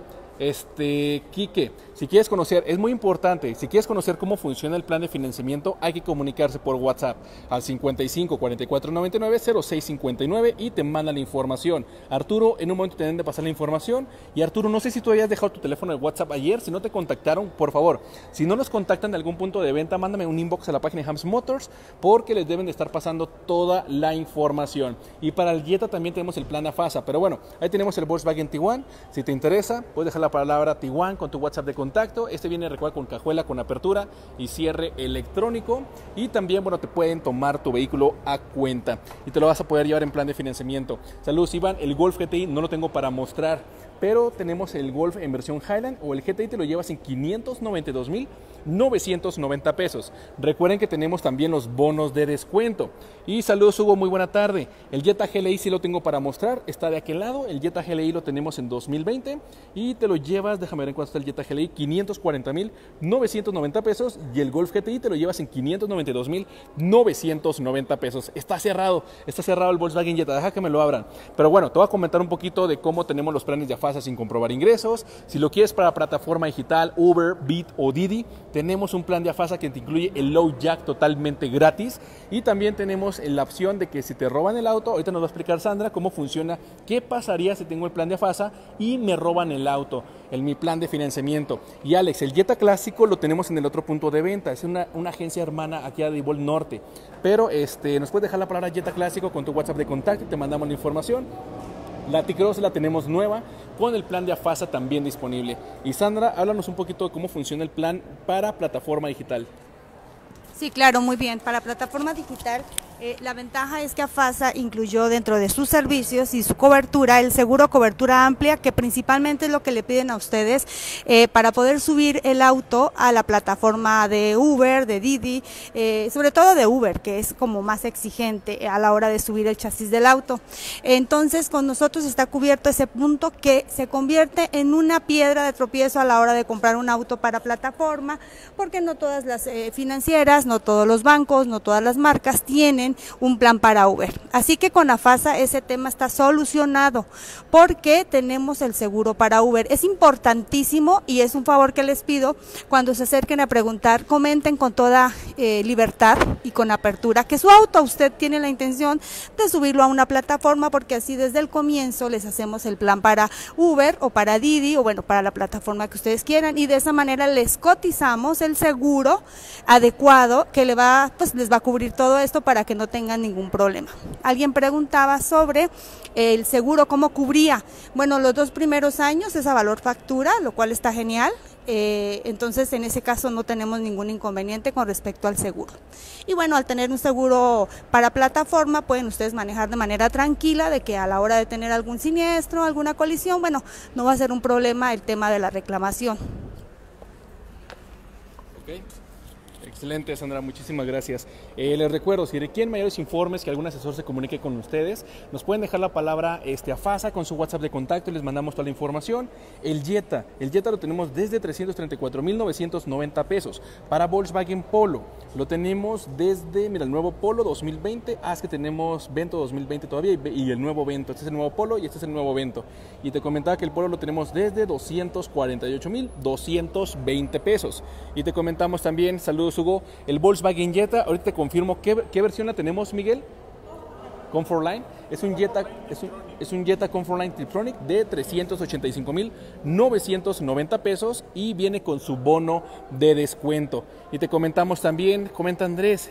Este, Quique, si quieres conocer, es muy importante, si quieres conocer cómo funciona el plan de financiamiento, hay que comunicarse por WhatsApp al cincuenta y cinco, cuarenta y cuatro, noventa y nueve, cero seis cincuenta y nueve y te manda la información. Arturo, en un momento te deben de pasar la información. Y Arturo, no sé si tú habías dejado tu teléfono de WhatsApp ayer, si no te contactaron, por favor, si no nos contactan de algún punto de venta, mándame un inbox a la página de Hams Motors, porque les deben de estar pasando toda la información. Y para el Jetta también tenemos el plan AFASA, pero bueno, ahí tenemos el Volkswagen Tiguan. Si te interesa, puedes dejar la palabra Tiguan con tu WhatsApp de contacto. Este viene, recuerda, con cajuela, con apertura y cierre electrónico. Y también, bueno, te pueden tomar tu vehículo a cuenta y te lo vas a poder llevar en plan de financiamiento. Saludos, Iván. El Golf G T I no lo tengo para mostrar, pero tenemos el Golf en versión Highland, o el G T I te lo llevas en quinientos noventa y dos mil novecientos noventa pesos. Recuerden que tenemos también los bonos de descuento. Y saludos, Hugo, muy buena tarde. El Jetta G L I sí lo tengo para mostrar, está de aquel lado. El Jetta G L I lo tenemos en dos mil veinte y te lo llevas, déjame ver en cuánto está el Jetta G L I, quinientos cuarenta mil novecientos noventa pesos, y el Golf G T I te lo llevas en quinientos noventa y dos mil novecientos noventa pesos. Está cerrado, está cerrado el Volkswagen Jetta, deja que me lo abran. Pero bueno, te voy a comentar un poquito de cómo tenemos los planes de AFASA sin comprobar ingresos. Si lo quieres para plataforma digital, Uber, Bit o Didi, tenemos un plan de AFASA que te incluye el low jack totalmente gratis, y también tenemos la opción de que si te roban el auto, ahorita nos va a explicar Sandra cómo funciona, qué pasaría si tengo el plan de AFASA y me roban el auto, en mi plan de financiamiento. Y Alex, el Jetta clásico lo tenemos en el otro punto de venta, es una, una agencia hermana aquí a Dibol Norte, pero este, nos puedes dejar la palabra Jetta clásico con tu WhatsApp de contacto y te mandamos la información. La T-Cross la tenemos nueva con el plan de AFASA también disponible. Y Sandra, háblanos un poquito de cómo funciona el plan para plataforma digital. Sí, claro, muy bien. Para plataforma digital, eh, la ventaja es que AFASA incluyó dentro de sus servicios y su cobertura el seguro cobertura amplia, que principalmente es lo que le piden a ustedes eh, para poder subir el auto a la plataforma de Uber, de Didi, eh, sobre todo de Uber, que es como más exigente a la hora de subir el chasis del auto. Entonces, con nosotros está cubierto ese punto que se convierte en una piedra de tropiezo a la hora de comprar un auto para plataforma, porque no todas las eh, financieras, no todos los bancos, no todas las marcas tienen un plan para Uber. Así que con AFASA ese tema está solucionado, porque tenemos el seguro para Uber. Es importantísimo y es un favor que les pido, cuando se acerquen a preguntar, comenten con toda eh, libertad y con apertura que su auto usted tiene la intención de subirlo a una plataforma, porque así desde el comienzo les hacemos el plan para Uber o para Didi, o bueno, para la plataforma que ustedes quieran, y de esa manera les cotizamos el seguro adecuado que le va, pues les va a cubrir todo esto para que no tengan ningún problema. Alguien preguntaba sobre el seguro, cómo cubría. Bueno, los dos primeros años es a valor factura, lo cual está genial. Eh, entonces en ese caso no tenemos ningún inconveniente con respecto al seguro. Y bueno, al tener un seguro para plataforma, pueden ustedes manejar de manera tranquila de que a la hora de tener algún siniestro, alguna colisión, bueno, no va a ser un problema el tema de la reclamación. Okay. Excelente, Sandra, muchísimas gracias. Eh, les recuerdo, si requieren mayores informes, que algún asesor se comunique con ustedes, nos pueden dejar la palabra este, AFASA con su WhatsApp de contacto y les mandamos toda la información. El Jetta, el Jetta lo tenemos desde trescientos treinta y cuatro mil novecientos noventa pesos. Para Volkswagen Polo, lo tenemos desde, mira, el nuevo Polo dos mil veinte, hasta que tenemos Vento dos mil veinte todavía, y, y el nuevo Vento. Este es el nuevo Polo y este es el nuevo Vento. Y te comentaba que el Polo lo tenemos desde doscientos cuarenta y ocho mil doscientos veinte pesos. Y te comentamos también, saludos Hugo, el Volkswagen Jetta, ahorita te confirmo, ¿qué, qué versión la tenemos, Miguel? Comfortline. Es un Jetta, es un, es un Jetta Comfortline Tiptronic de trescientos ochenta y cinco mil novecientos noventa pesos y viene con su bono de descuento. Y te comentamos también, comenta Andrés,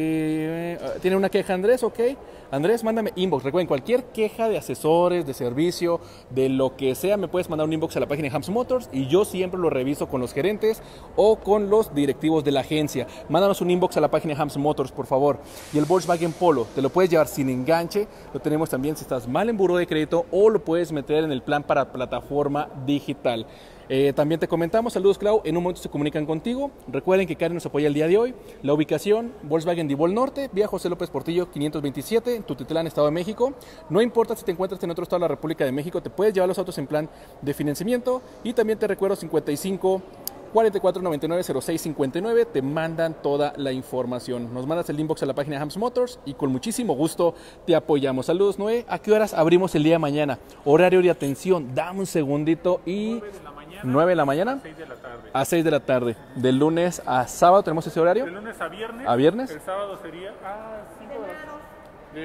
eh, ¿tiene una queja Andrés? Ok, Andrés, mándame inbox. Recuerden, cualquier queja de asesores, de servicio, de lo que sea, me puedes mandar un inbox a la página de Hams Motors y yo siempre lo reviso con los gerentes o con los directivos de la agencia. Mándanos un inbox a la página de Hams Motors, por favor. Y el Volkswagen Polo, te lo puedes llevar sin enganche, lo tenemos también si estás mal en buró de crédito o lo puedes meter en el plan para plataforma digital. Eh, también te comentamos, saludos Clau, en un momento se comunican contigo. Recuerden que Karen nos apoya el día de hoy. La ubicación, Volkswagen Dibol Norte, vía José López Portillo quinientos veintisiete, en Tutitlán, Estado de México. No importa si te encuentras en otro estado de la República de México, te puedes llevar los autos en plan de financiamiento. Y también te recuerdo cincuenta y cinco cuarenta y cuatro noventa y nueve cero seis cincuenta y nueve, te mandan toda la información. Nos mandas el inbox a la página de Hams Motors y con muchísimo gusto te apoyamos. Saludos Noé, ¿a qué horas abrimos el día de mañana? Horario de atención, dame un segundito y... nueve de la mañana a seis de la tarde. A seis de la tarde. De lunes a sábado tenemos ese horario. De lunes a viernes. ¿A viernes? El sábado sería a cinco de la tarde.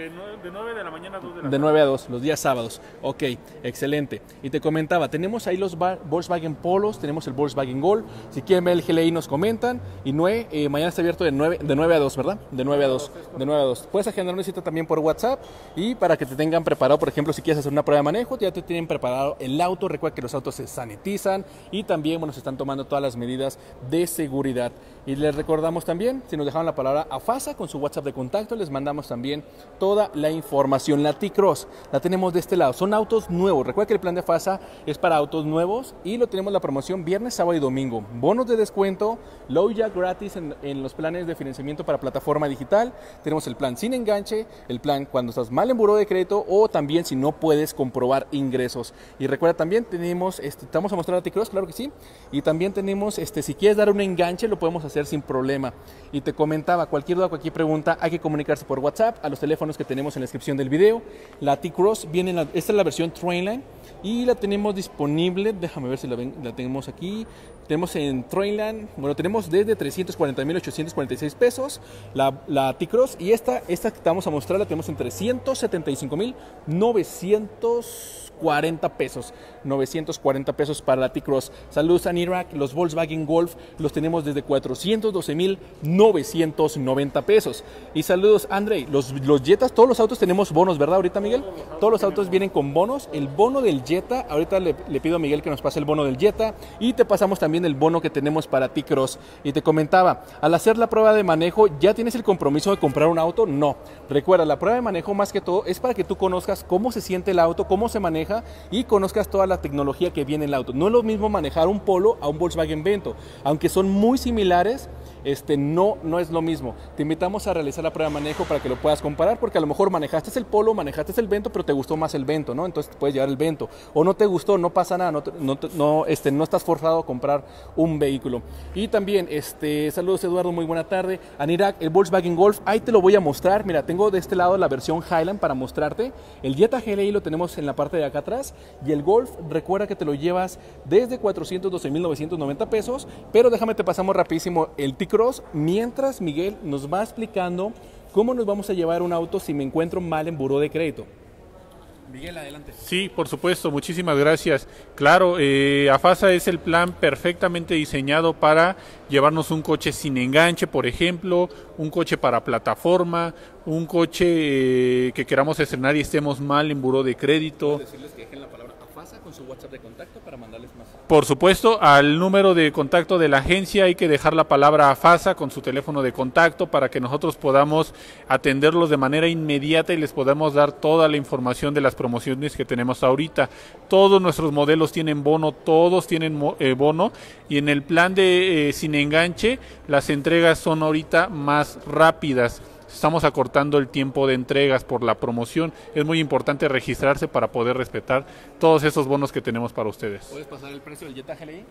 De nueve de la mañana a dos de la tarde. De nueve a dos, los días sábados. Ok, excelente. Y te comentaba, tenemos ahí los Volkswagen Polos, tenemos el Volkswagen Gol. Si quieren ver el G L I nos comentan. Y Noé, eh, mañana está abierto de nueve, de nueve a dos, ¿verdad? De nueve a dos. De nueve a dos. Puedes agendar una cita también por WhatsApp y para que te tengan preparado, por ejemplo, si quieres hacer una prueba de manejo, ya te tienen preparado el auto. Recuerda que los autos se sanitizan y también, bueno, se están tomando todas las medidas de seguridad. Y les recordamos también, si nos dejaron la palabra AFASA con su WhatsApp de contacto, les mandamos también toda la información. La T-Cross la tenemos de este lado, son autos nuevos. Recuerda que el plan de AFASA es para autos nuevos y lo tenemos la promoción viernes, sábado y domingo. Bonos de descuento, low jack gratis en, en los planes de financiamiento para plataforma digital. Tenemos el plan sin enganche, el plan cuando estás mal en buró de crédito o también si no puedes comprobar ingresos. Y recuerda también tenemos, este, te vamos a mostrar la T-Cross, claro que sí. Y también tenemos, este, si quieres dar un enganche lo podemos hacer sin problema. Y te comentaba, cualquier duda, cualquier pregunta, hay que comunicarse por WhatsApp a los teléfonos que tenemos en la descripción del video. La T-Cross viene en la, esta es la versión Trainline y la tenemos disponible, déjame ver si la, ven, la tenemos aquí. Tenemos en Trainline, bueno, tenemos desde trescientos cuarenta mil ochocientos cuarenta y seis pesos la, la T-Cross y esta, esta que te vamos a mostrar la tenemos en trescientos setenta y cinco mil novecientos cuarenta pesos, novecientos cuarenta pesos para la T-Cross. Saludos a Irak, los Volkswagen Golf los tenemos desde cuatrocientos doce mil novecientos noventa pesos. Y saludos Andrei, los, los Jettas, todos los autos tenemos bonos, ¿verdad ahorita Miguel? Todos los autos vienen con bonos, el bono del Jetta, ahorita le, le pido a Miguel que nos pase el bono del Jetta y te pasamos también el bono que tenemos para T-Cross. Y te comentaba, al hacer la prueba de manejo, ¿ya tienes el compromiso de comprar un auto? No. Recuerda, la prueba de manejo más que todo es para que tú conozcas cómo se siente el auto, cómo se maneja y conozcas toda la tecnología que viene en el auto. No es lo mismo manejar un Polo a un Volkswagen Vento, aunque son muy similares. Este, no, no es lo mismo. Te invitamos a realizar la prueba de manejo para que lo puedas comparar, porque a lo mejor manejaste el Polo, manejaste el Vento, pero te gustó más el Vento, ¿no? Entonces te puedes llevar el Vento. O no te gustó, no pasa nada, no, no, no, este, no estás forzado a comprar un vehículo. Y también, este, saludos Eduardo, muy buena tarde. Anirak, el Volkswagen Golf, ahí te lo voy a mostrar. Mira, tengo de este lado la versión Highland para mostrarte. El Jetta G L I lo tenemos en la parte de acá atrás. Y el Golf, recuerda que te lo llevas desde cuatrocientos doce mil novecientos noventa pesos. Pero déjame te pasamos rapidísimo el T-Cross, mientras Miguel nos va explicando cómo nos vamos a llevar un auto si me encuentro mal en buró de crédito. Miguel, adelante. Sí, por supuesto, muchísimas gracias. Claro, eh, AFASA es el plan perfectamente diseñado para llevarnos un coche sin enganche, por ejemplo, un coche para plataforma, un coche eh, que queramos estrenar y estemos mal en buró de crédito. ¿Puedes decirles que dejen la palabra AFASA con su WhatsApp de contacto para mandarles más? Por supuesto, al número de contacto de la agencia hay que dejar la palabra AFASA con su teléfono de contacto para que nosotros podamos atenderlos de manera inmediata y les podamos dar toda la información de las promociones que tenemos ahorita. Todos nuestros modelos tienen bono, todos tienen eh, bono, y en el plan de eh, sin enganche las entregas son ahorita más rápidas. Estamos acortando el tiempo de entregas por la promoción. Es muy importante registrarse para poder respetar todos esos bonos que tenemos para ustedes. ¿Puedes pasar el precio del Jetta G L I?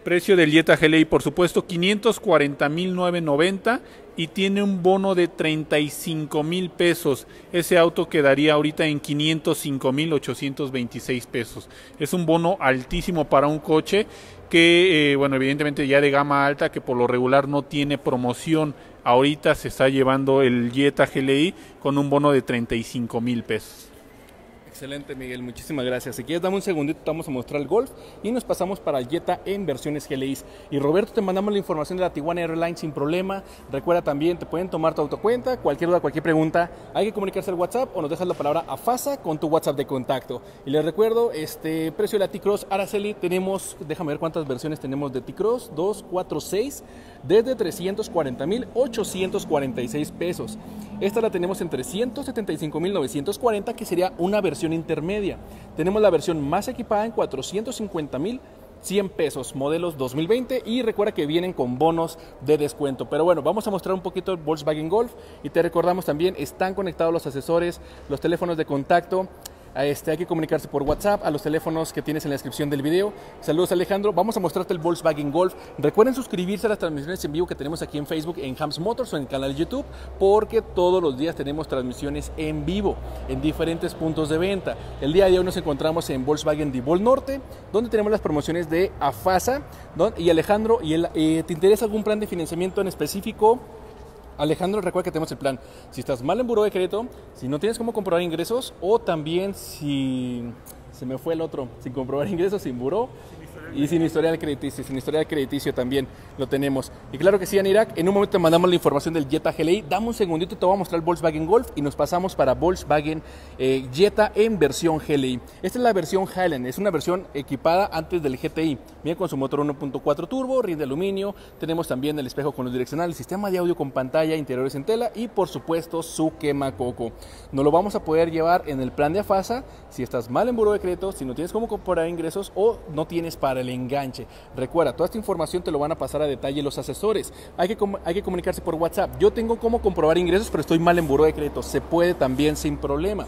Precio del Jetta G L I, por supuesto, quinientos cuarenta mil novecientos noventa y tiene un bono de treinta y cinco mil pesos. Ese auto quedaría ahorita en quinientos cinco mil ochocientos veintiséis pesos. Es un bono altísimo para un coche que, eh, bueno, evidentemente ya de gama alta, que por lo regular no tiene promoción. Ahorita se está llevando el Jetta G L I con un bono de treinta y cinco mil pesos. Excelente, Miguel, muchísimas gracias. Si quieres, dame un segundito, te vamos a mostrar el Golf y nos pasamos para Jetta en versiones G L I. Y Roberto, te mandamos la información de la Tijuana Airlines sin problema. Recuerda también, te pueden tomar tu autocuenta, cualquier duda, cualquier pregunta, hay que comunicarse al WhatsApp o nos dejas la palabra AFASA con tu WhatsApp de contacto. Y les recuerdo, este precio de la T-Cross Araceli, tenemos, déjame ver cuántas versiones tenemos de T-Cross, dos, cuatro, seis, desde trescientos cuarenta mil ochocientos cuarenta y seis pesos. Esta la tenemos en trescientos setenta y cinco mil novecientos cuarenta, que sería una versión intermedia. Tenemos la versión más equipada en cuatrocientos cincuenta mil cien pesos, modelos dos mil veinte, y recuerda que vienen con bonos de descuento. Pero bueno, vamos a mostrar un poquito el Volkswagen Golf y te recordamos también, están conectados los asesores, los teléfonos de contacto. Este, hay que comunicarse por WhatsApp a los teléfonos que tienes en la descripción del video. Saludos, Alejandro. Vamos a mostrarte el Volkswagen Golf. Recuerden suscribirse a las transmisiones en vivo que tenemos aquí en Facebook, en Hams Motors o en el canal de YouTube, porque todos los días tenemos transmisiones en vivo en diferentes puntos de venta. El día de hoy nos encontramos en Volkswagen Diboll Norte, donde tenemos las promociones de AFASA. Y Alejandro, ¿y el, eh, ¿te interesa algún plan de financiamiento en específico? Alejandro, recuerda que tenemos el plan. Si estás mal en buró de crédito, si no tienes cómo comprobar ingresos, o también si se me fue el otro, sin comprobar ingresos, sin buró y sin historial crediticio, sin historial crediticio también lo tenemos. Y claro que sí, Anirak, en un momento te mandamos la información del Jetta G L I. Dame un segundito, te voy a mostrar el Volkswagen Golf y nos pasamos para Volkswagen eh, Jetta en versión G L I. Esta es la versión Highland, es una versión equipada antes del G T I. Viene con su motor uno punto cuatro turbo, rin de aluminio, tenemos también el espejo con los direccionales, sistema de audio con pantalla, interiores en tela y por supuesto su quemacoco. Nos lo vamos a poder llevar en el plan de AFASA si estás mal en buró de crédito, si no tienes cómo comprobar ingresos o no tienes para el enganche. Recuerda, toda esta información te lo van a pasar a detalle los asesores. Hay que, hay que comunicarse por WhatsApp. Yo tengo cómo comprobar ingresos, pero estoy mal en buró de crédito. Se puede también sin problema.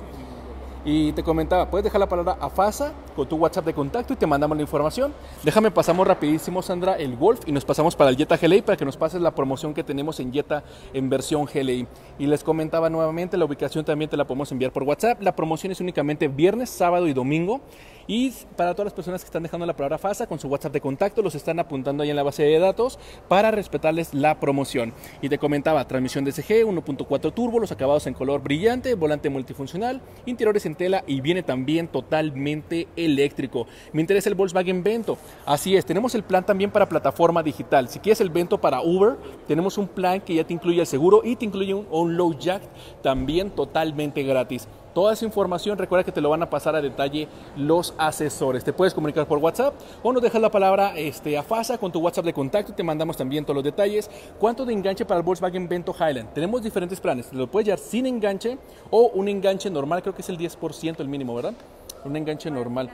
Y te comentaba, puedes dejar la palabra AFASA con tu WhatsApp de contacto y te mandamos la información. Déjame, pasamos rapidísimo, Sandra, el Golf y nos pasamos para el Jetta G L I para que nos pases la promoción que tenemos en Jetta en versión G L I. Y les comentaba nuevamente, la ubicación también te la podemos enviar por WhatsApp. La promoción es únicamente viernes, sábado y domingo. Y para todas las personas que están dejando la palabra AFASA con su WhatsApp de contacto, los están apuntando ahí en la base de datos para respetarles la promoción. Y te comentaba, transmisión D S G, uno punto cuatro turbo, los acabados en color brillante, volante multifuncional, interiores en tela y viene también totalmente eléctrico. Me interesa el Volkswagen Vento. Así es, tenemos el plan también para plataforma digital. Si quieres el Vento para Uber, tenemos un plan que ya te incluye el seguro y te incluye un, un low jack también totalmente gratis. Toda esa información, recuerda que te lo van a pasar a detalle los asesores. Te puedes comunicar por WhatsApp o nos dejas la palabra este, AFASA con tu WhatsApp de contacto y te mandamos también todos los detalles. ¿Cuánto de enganche para el Volkswagen Vento Highland? Tenemos diferentes planes. Te lo puedes llevar sin enganche o un enganche normal, creo que es el diez por ciento el mínimo, ¿verdad? Un enganche normal.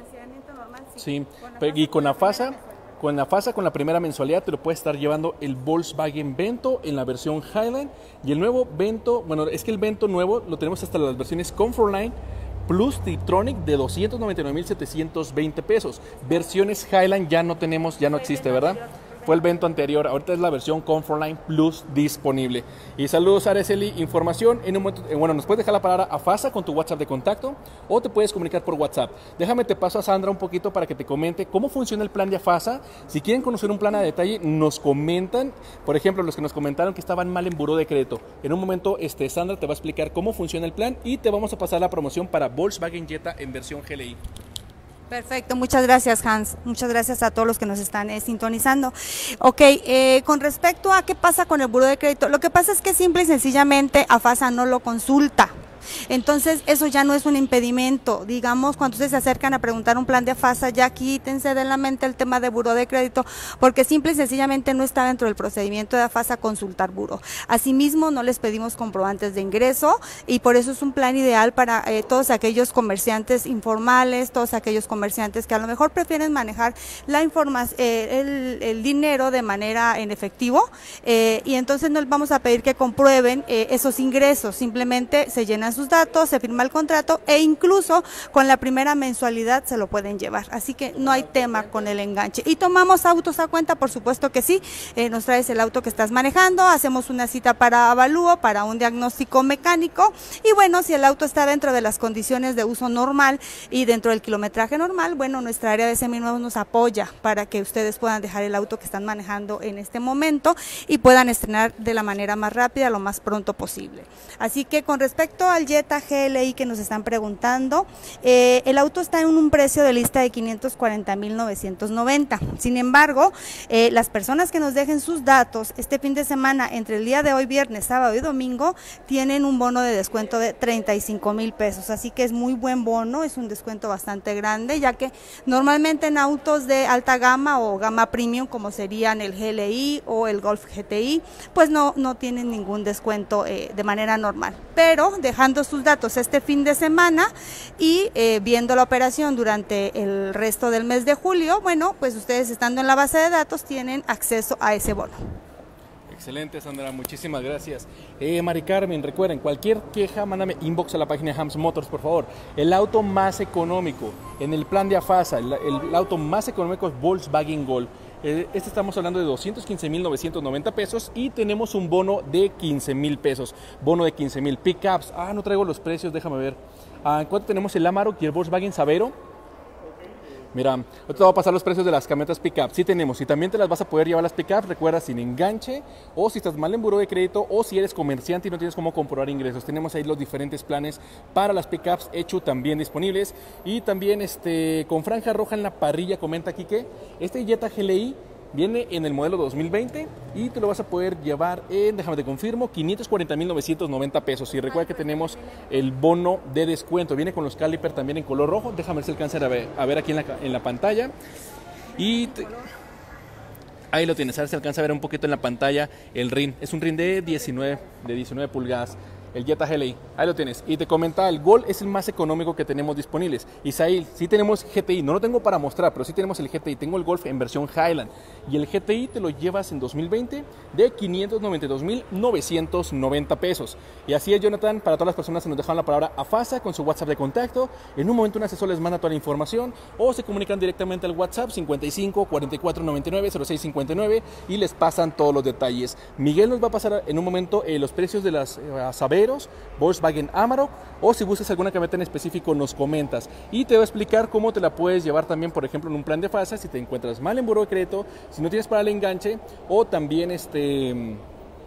Sí, y con AFASA... Con la FASA, con la primera mensualidad, te lo puedes estar llevando el Volkswagen Vento en la versión Highland y el nuevo Vento, bueno, es que el Vento nuevo lo tenemos hasta las versiones Comfortline Plus Tiptronic de doscientos noventa y nueve mil setecientos veinte pesos. Versiones Highland ya no tenemos, ya no existe, ¿verdad? Fue el Vento anterior, ahorita es la versión Comfortline Plus disponible. Y saludos, Araceli, información en un momento, bueno, nos puedes dejar la palabra AFASA con tu WhatsApp de contacto o te puedes comunicar por WhatsApp. Déjame, te paso a Sandra un poquito para que te comente cómo funciona el plan de AFASA. Si quieren conocer un plan a detalle, nos comentan, por ejemplo, los que nos comentaron que estaban mal en buró de crédito. En un momento, este, Sandra te va a explicar cómo funciona el plan y te vamos a pasar la promoción para Volkswagen Jetta en versión G L I. Perfecto, muchas gracias, Hans. Muchas gracias a todos los que nos están eh, sintonizando. Ok, eh, con respecto a qué pasa con el buró de crédito, lo que pasa es que simple y sencillamente AFASA no lo consulta. Entonces eso ya no es un impedimento. Digamos, cuando ustedes se acercan a preguntar un plan de AFASA, ya quítense de la mente el tema de buró de crédito, porque simple y sencillamente no está dentro del procedimiento de AFASA consultar buró. Asimismo, no les pedimos comprobantes de ingreso y por eso es un plan ideal para eh, todos aquellos comerciantes informales, todos aquellos comerciantes que a lo mejor prefieren manejar la información, eh, el, el dinero de manera en efectivo, eh, y entonces no les vamos a pedir que comprueben eh, esos ingresos, simplemente se llenan sus datos, se firma el contrato e incluso con la primera mensualidad se lo pueden llevar. Así que no hay tema con el enganche. ¿Y tomamos autos a cuenta? Por supuesto que sí. Eh, nos traes el auto que estás manejando, hacemos una cita para avalúo, para un diagnóstico mecánico y bueno, si el auto está dentro de las condiciones de uso normal y dentro del kilometraje normal, bueno, nuestra área de seminuevos nos apoya para que ustedes puedan dejar el auto que están manejando en este momento y puedan estrenar de la manera más rápida, lo más pronto posible. Así que con respecto al Jetta G L I que nos están preguntando, eh, el auto está en un precio de lista de quinientos cuarenta mil novecientos noventa. Sin embargo, eh, las personas que nos dejen sus datos este fin de semana, entre el día de hoy, viernes, sábado y domingo, tienen un bono de descuento de treinta y cinco mil pesos. Así que es muy buen bono, es un descuento bastante grande, ya que normalmente en autos de alta gama o gama premium, como serían el G L I o el Golf G T I, pues no, no tienen ningún descuento eh, de manera normal. Pero dejando sus datos este fin de semana y eh, viendo la operación durante el resto del mes de julio, bueno, pues ustedes estando en la base de datos tienen acceso a ese bono. Excelente, Sandra, muchísimas gracias. Eh, Mari Carmen, recuerden, cualquier queja, mándame inbox a la página de Hams Motors, por favor. El auto más económico en el plan de AFASA, el, el auto más económico es Volkswagen Golf. Eh, este estamos hablando de doscientos quince mil novecientos noventa pesos y tenemos un bono de quince mil pesos. Bono de quince mil. Pickups, ah, no traigo los precios, déjame ver. Ah, ¿en cuánto tenemos el Amarok y el Volkswagen Sabero? Mira, ahorita te voy a pasar los precios de las camionetas pick-up. Sí tenemos, y también te las vas a poder llevar las pick-up, recuerda, sin enganche, o si estás mal en buró de crédito, o si eres comerciante y no tienes cómo comprobar ingresos. Tenemos ahí los diferentes planes para las pick-ups, hecho también disponibles. Y también este con franja roja en la parrilla, comenta aquí que este Jetta G L I viene en el modelo dos mil veinte y te lo vas a poder llevar en, déjame te confirmo, quinientos cuarenta mil novecientos noventa pesos. Y recuerda que tenemos el bono de descuento. Viene con los caliper también en color rojo. Déjame ver si alcanzan a ver, a ver aquí en la, en la pantalla. Y te, ahí lo tienes, a ver si alcanza a ver un poquito en la pantalla el rin. Es un rin de diecinueve, de diecinueve pulgadas. El Jetta G L I, ahí lo tienes. Y te comentaba, el Gol es el más económico que tenemos disponibles. Isaíl, sí tenemos G T I, no lo tengo para mostrar, pero sí tenemos el G T I. Tengo el Golf en versión Highland. Y el G T I te lo llevas en dos mil veinte de quinientos noventa y dos mil novecientos noventa pesos. Y así es, Jonathan, para todas las personas que nos dejaron la palabra AFASA con su WhatsApp de contacto. En un momento un asesor les manda toda la información o se comunican directamente al WhatsApp cincuenta y cinco, cuarenta y cuatro, noventa y nueve, cero seis cincuenta y nueve y les pasan todos los detalles. Miguel nos va a pasar en un momento eh, los precios de las eh, Sabero, Volkswagen Amarok, o si buscas alguna camioneta en específico nos comentas y te voy a explicar cómo te la puedes llevar también, por ejemplo, en un plan de FASA si te encuentras mal en buró de crédito, si no tienes para el enganche, o también este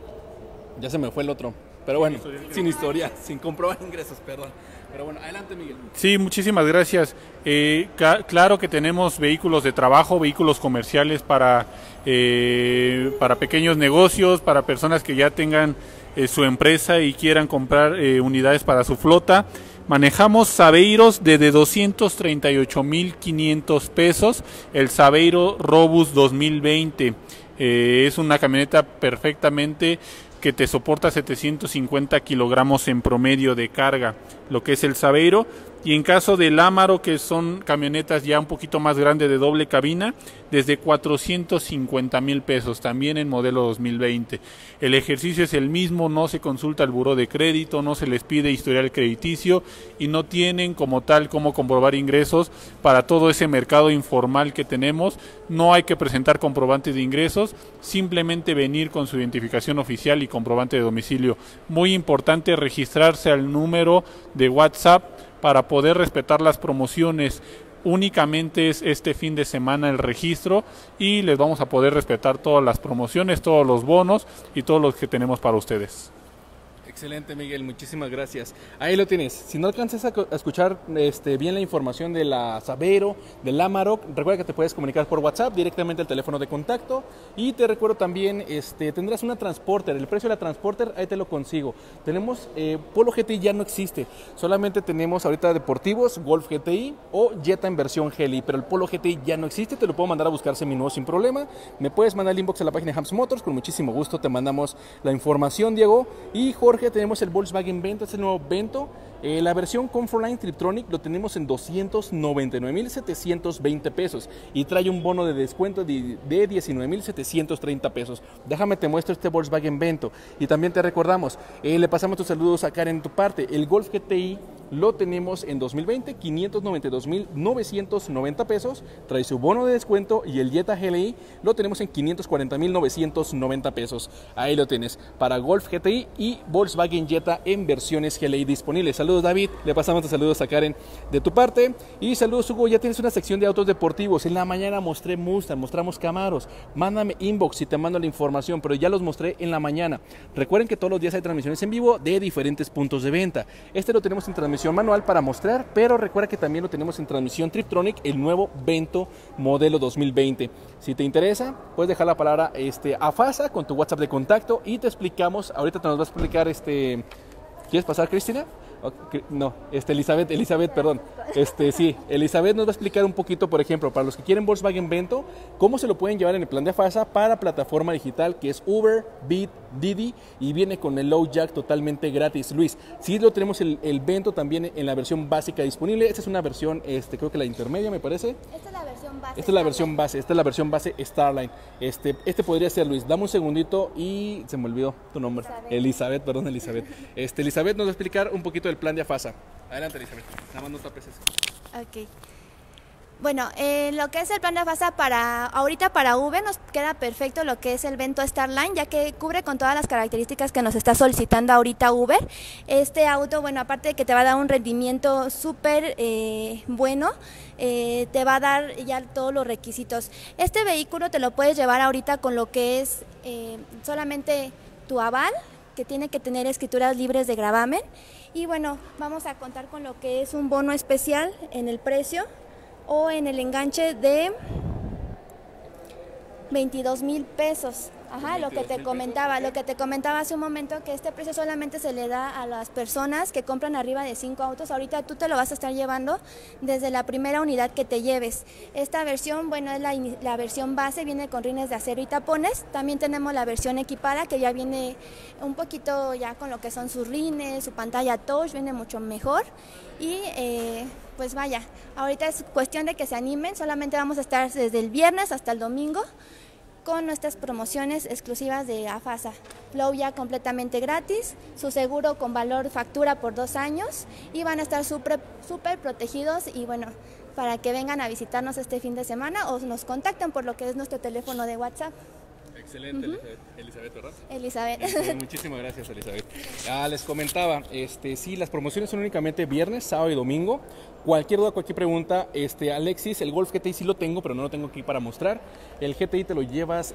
ya se me fue el otro, pero bueno, sin historia, sin, historia, sin comprobar ingresos, perdón. Pero bueno, adelante, Miguel. Sí, muchísimas gracias. Eh, claro que tenemos vehículos de trabajo, vehículos comerciales para, eh, para pequeños negocios, para personas que ya tengan eh, su empresa y quieran comprar eh, unidades para su flota. Manejamos Sabeiros desde doscientos treinta y ocho mil quinientos pesos, el Sabeiro Robus dos mil veinte. Eh, es una camioneta perfectamente que te soporta setecientos cincuenta kilogramos en promedio de carga, lo que es el Sabeiro. Y en caso del Amarok, que son camionetas ya un poquito más grandes de doble cabina, desde cuatrocientos cincuenta mil pesos, también en modelo dos mil veinte. El ejercicio es el mismo, no se consulta el buró de crédito, no se les pide historial crediticio y no tienen como tal cómo comprobar ingresos para todo ese mercado informal que tenemos. No hay que presentar comprobantes de ingresos, simplemente venir con su identificación oficial y comprobante de domicilio. Muy importante registrarse al número de WhatsApp para poder respetar las promociones. Únicamente es este fin de semana el registro y les vamos a poder respetar todas las promociones, todos los bonos y todos los que tenemos para ustedes. Excelente, Miguel, muchísimas gracias. Ahí lo tienes. Si no alcanzas a escuchar este, bien la información de la Sabero, del Amarok, recuerda que te puedes comunicar por WhatsApp directamente al teléfono de contacto. Y te recuerdo también, este, tendrás una Transporter. El precio de la Transporter, ahí te lo consigo. Tenemos eh, Polo G T I, ya no existe. Solamente tenemos ahorita deportivos, Golf G T I o Jetta en versión G L I. Pero el Polo G T I ya no existe, te lo puedo mandar a buscar seminuevo sin problema. Me puedes mandar el inbox a la página de Hams Motors, con muchísimo gusto te mandamos la información, Diego. Y Jorge, tenemos el Volkswagen Vento, este nuevo Vento Eh, la versión Comfortline Triptronic lo tenemos en doscientos noventa y nueve mil setecientos veinte pesos y trae un bono de descuento de, de diecinueve mil setecientos treinta pesos. Déjame te muestro este Volkswagen Vento y también te recordamos, eh, le pasamos tus saludos a Karen en tu parte. El Golf G T I lo tenemos en dos mil veinte, quinientos noventa y dos mil novecientos noventa pesos, trae su bono de descuento, y el Jetta G L I lo tenemos en quinientos cuarenta mil novecientos noventa pesos. Ahí lo tienes para Golf G T I y Volkswagen Jetta en versiones G L I disponibles. Saludos David, le pasamos tus saludos a Karen de tu parte, y saludos Hugo, ya tienes una sección de autos deportivos. En la mañana mostré Mustang, mostramos Camaros, mándame inbox si te mando la información, pero ya los mostré en la mañana. Recuerden que todos los días hay transmisiones en vivo de diferentes puntos de venta. Este lo tenemos en transmisión manual para mostrar, pero recuerda que también lo tenemos en transmisión Triptronic, el nuevo Vento modelo dos mil veinte. Si te interesa, puedes dejar la palabra este, a FASA con tu WhatsApp de contacto y te explicamos. Ahorita te nos va a explicar este... ¿Quieres pasar, Cristina? Okay, no, este, Elizabeth, Elizabeth, perdón. Este, sí, Elizabeth nos va a explicar un poquito, por ejemplo, para los que quieren Volkswagen Vento, cómo se lo pueden llevar en el plan de FASA para plataforma digital, que es Uber, Bit, Didi, y viene con el low jack totalmente gratis. Luis, sí lo tenemos el, el Vento también en la versión básica disponible. Esta es una versión, este, creo que la intermedia, me parece. Esta es la versión base. Esta es la versión base, esta es la versión base Starline. Este, este podría ser, Luis, dame un segundito y se me olvidó tu nombre. Elizabeth, Elizabeth perdón, Elizabeth. Este, Elizabeth nos va a explicar un poquito del plan de FASA. Adelante, Elizabeth. Nada más no tapes eso. Ok. Bueno, eh, lo que es el plan de FASA para ahorita para Uber nos queda perfecto lo que es el Vento Starline, ya que cubre con todas las características que nos está solicitando ahorita Uber. Este auto, bueno, aparte de que te va a dar un rendimiento súper eh, bueno, eh, te va a dar ya todos los requisitos. Este vehículo te lo puedes llevar ahorita con lo que es eh, solamente tu aval, que tiene que tener escrituras libres de gravamen. Y bueno, vamos a contar con lo que es un bono especial en el precio o en el enganche de veintidós mil pesos. Ajá, lo que te comentaba, lo que te comentaba hace un momento, que este precio solamente se le da a las personas que compran arriba de cinco autos. Ahorita tú te lo vas a estar llevando desde la primera unidad que te lleves. Esta versión, bueno, es la, la versión base, viene con rines de acero y tapones. También tenemos la versión equipada, que ya viene un poquito ya con lo que son sus rines, su pantalla touch, viene mucho mejor. Y eh, pues vaya, ahorita es cuestión de que se animen. Solamente vamos a estar desde el viernes hasta el domingo con nuestras promociones exclusivas de AFASA. Flow ya completamente gratis, su seguro con valor factura por dos años y van a estar súper súper protegidos. Y bueno, para que vengan a visitarnos este fin de semana o nos contacten por lo que es nuestro teléfono de WhatsApp. Excelente, uh-huh. Elizabeth, Elizabeth, ¿verdad? Elizabeth. Eh, muchísimas gracias, Elizabeth. Ah, les comentaba, este, sí, las promociones son únicamente viernes, sábado y domingo. Cualquier duda, cualquier pregunta, este, Alexis, el Golf G T I sí lo tengo, pero no lo tengo aquí para mostrar. El G T I te lo llevas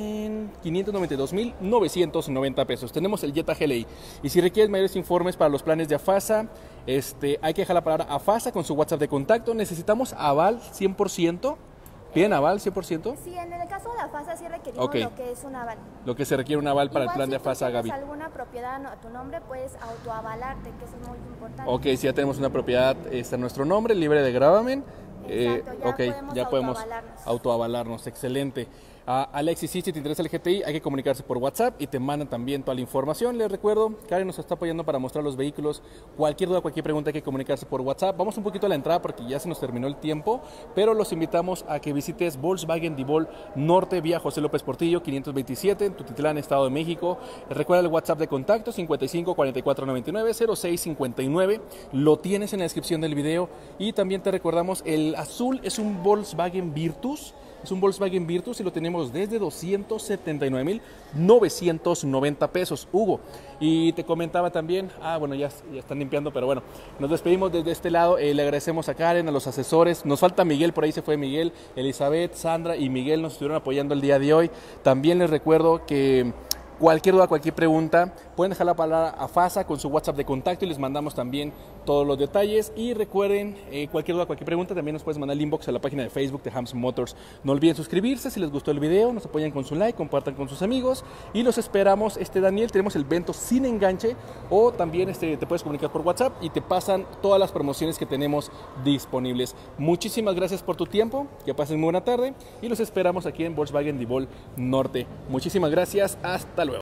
en quinientos noventa y dos mil novecientos noventa pesos. Tenemos el Jetta G L I. Y si requieres mayores informes para los planes de AFASA, este, hay que dejar la palabra AFASA con su WhatsApp de contacto. Necesitamos aval cien por ciento. ¿Piden aval cien por ciento? Sí, en el caso de la FASA sí requerimos okay. lo que es un aval. Lo que se requiere un aval para Igual, el plan si de AFASA, Gaby. Si tienes alguna propiedad a tu nombre, puedes autoavalarte, que eso es muy importante. Ok, si ya tenemos una propiedad este, a nuestro nombre, libre de gravamen. Exacto, eh, ya okay, podemos ya podemos autoavalarnos. autoavalarnos. Excelente. Uh, Alexis, sí, si te interesa el G T I, hay que comunicarse por WhatsApp y te mandan también toda la información. Les recuerdo, Karen nos está apoyando para mostrar los vehículos. Cualquier duda, cualquier pregunta, hay que comunicarse por WhatsApp. Vamos un poquito a la entrada porque ya se nos terminó el tiempo, pero los invitamos a que visites Volkswagen Dibol Norte, vía José López Portillo, quinientos veintisiete, en Tutitlán, Estado de México. Recuerda el WhatsApp de contacto, cincuenta y cinco, cuarenta y cuatro, noventa y nueve, cero seis cincuenta y nueve. Lo tienes en la descripción del video. Y también te recordamos, el azul es un Volkswagen Virtus. Es un Volkswagen Virtus y lo tenemos desde doscientos setenta y nueve mil novecientos noventa pesos, Hugo. Y te comentaba también, ah, bueno, ya, ya están limpiando, pero bueno, nos despedimos desde este lado. Eh, le agradecemos a Karen, a los asesores. Nos falta Miguel, por ahí se fue Miguel, Elizabeth, Sandra y Miguel nos estuvieron apoyando el día de hoy. También les recuerdo que cualquier duda, cualquier pregunta, pueden dejar la palabra a FASA con su WhatsApp de contacto y les mandamos también todos los detalles. Y recuerden, eh, cualquier duda, cualquier pregunta, también nos puedes mandar el inbox a la página de Facebook de Hams Motors. No olviden suscribirse si les gustó el video, nos apoyan con su like, compartan con sus amigos y los esperamos. Este Daniel, tenemos el Vento sin enganche o también este, te puedes comunicar por WhatsApp y te pasan todas las promociones que tenemos disponibles. Muchísimas gracias por tu tiempo, que pasen muy buena tarde y los esperamos aquí en Volkswagen Dibol Norte. Muchísimas gracias, hasta luego.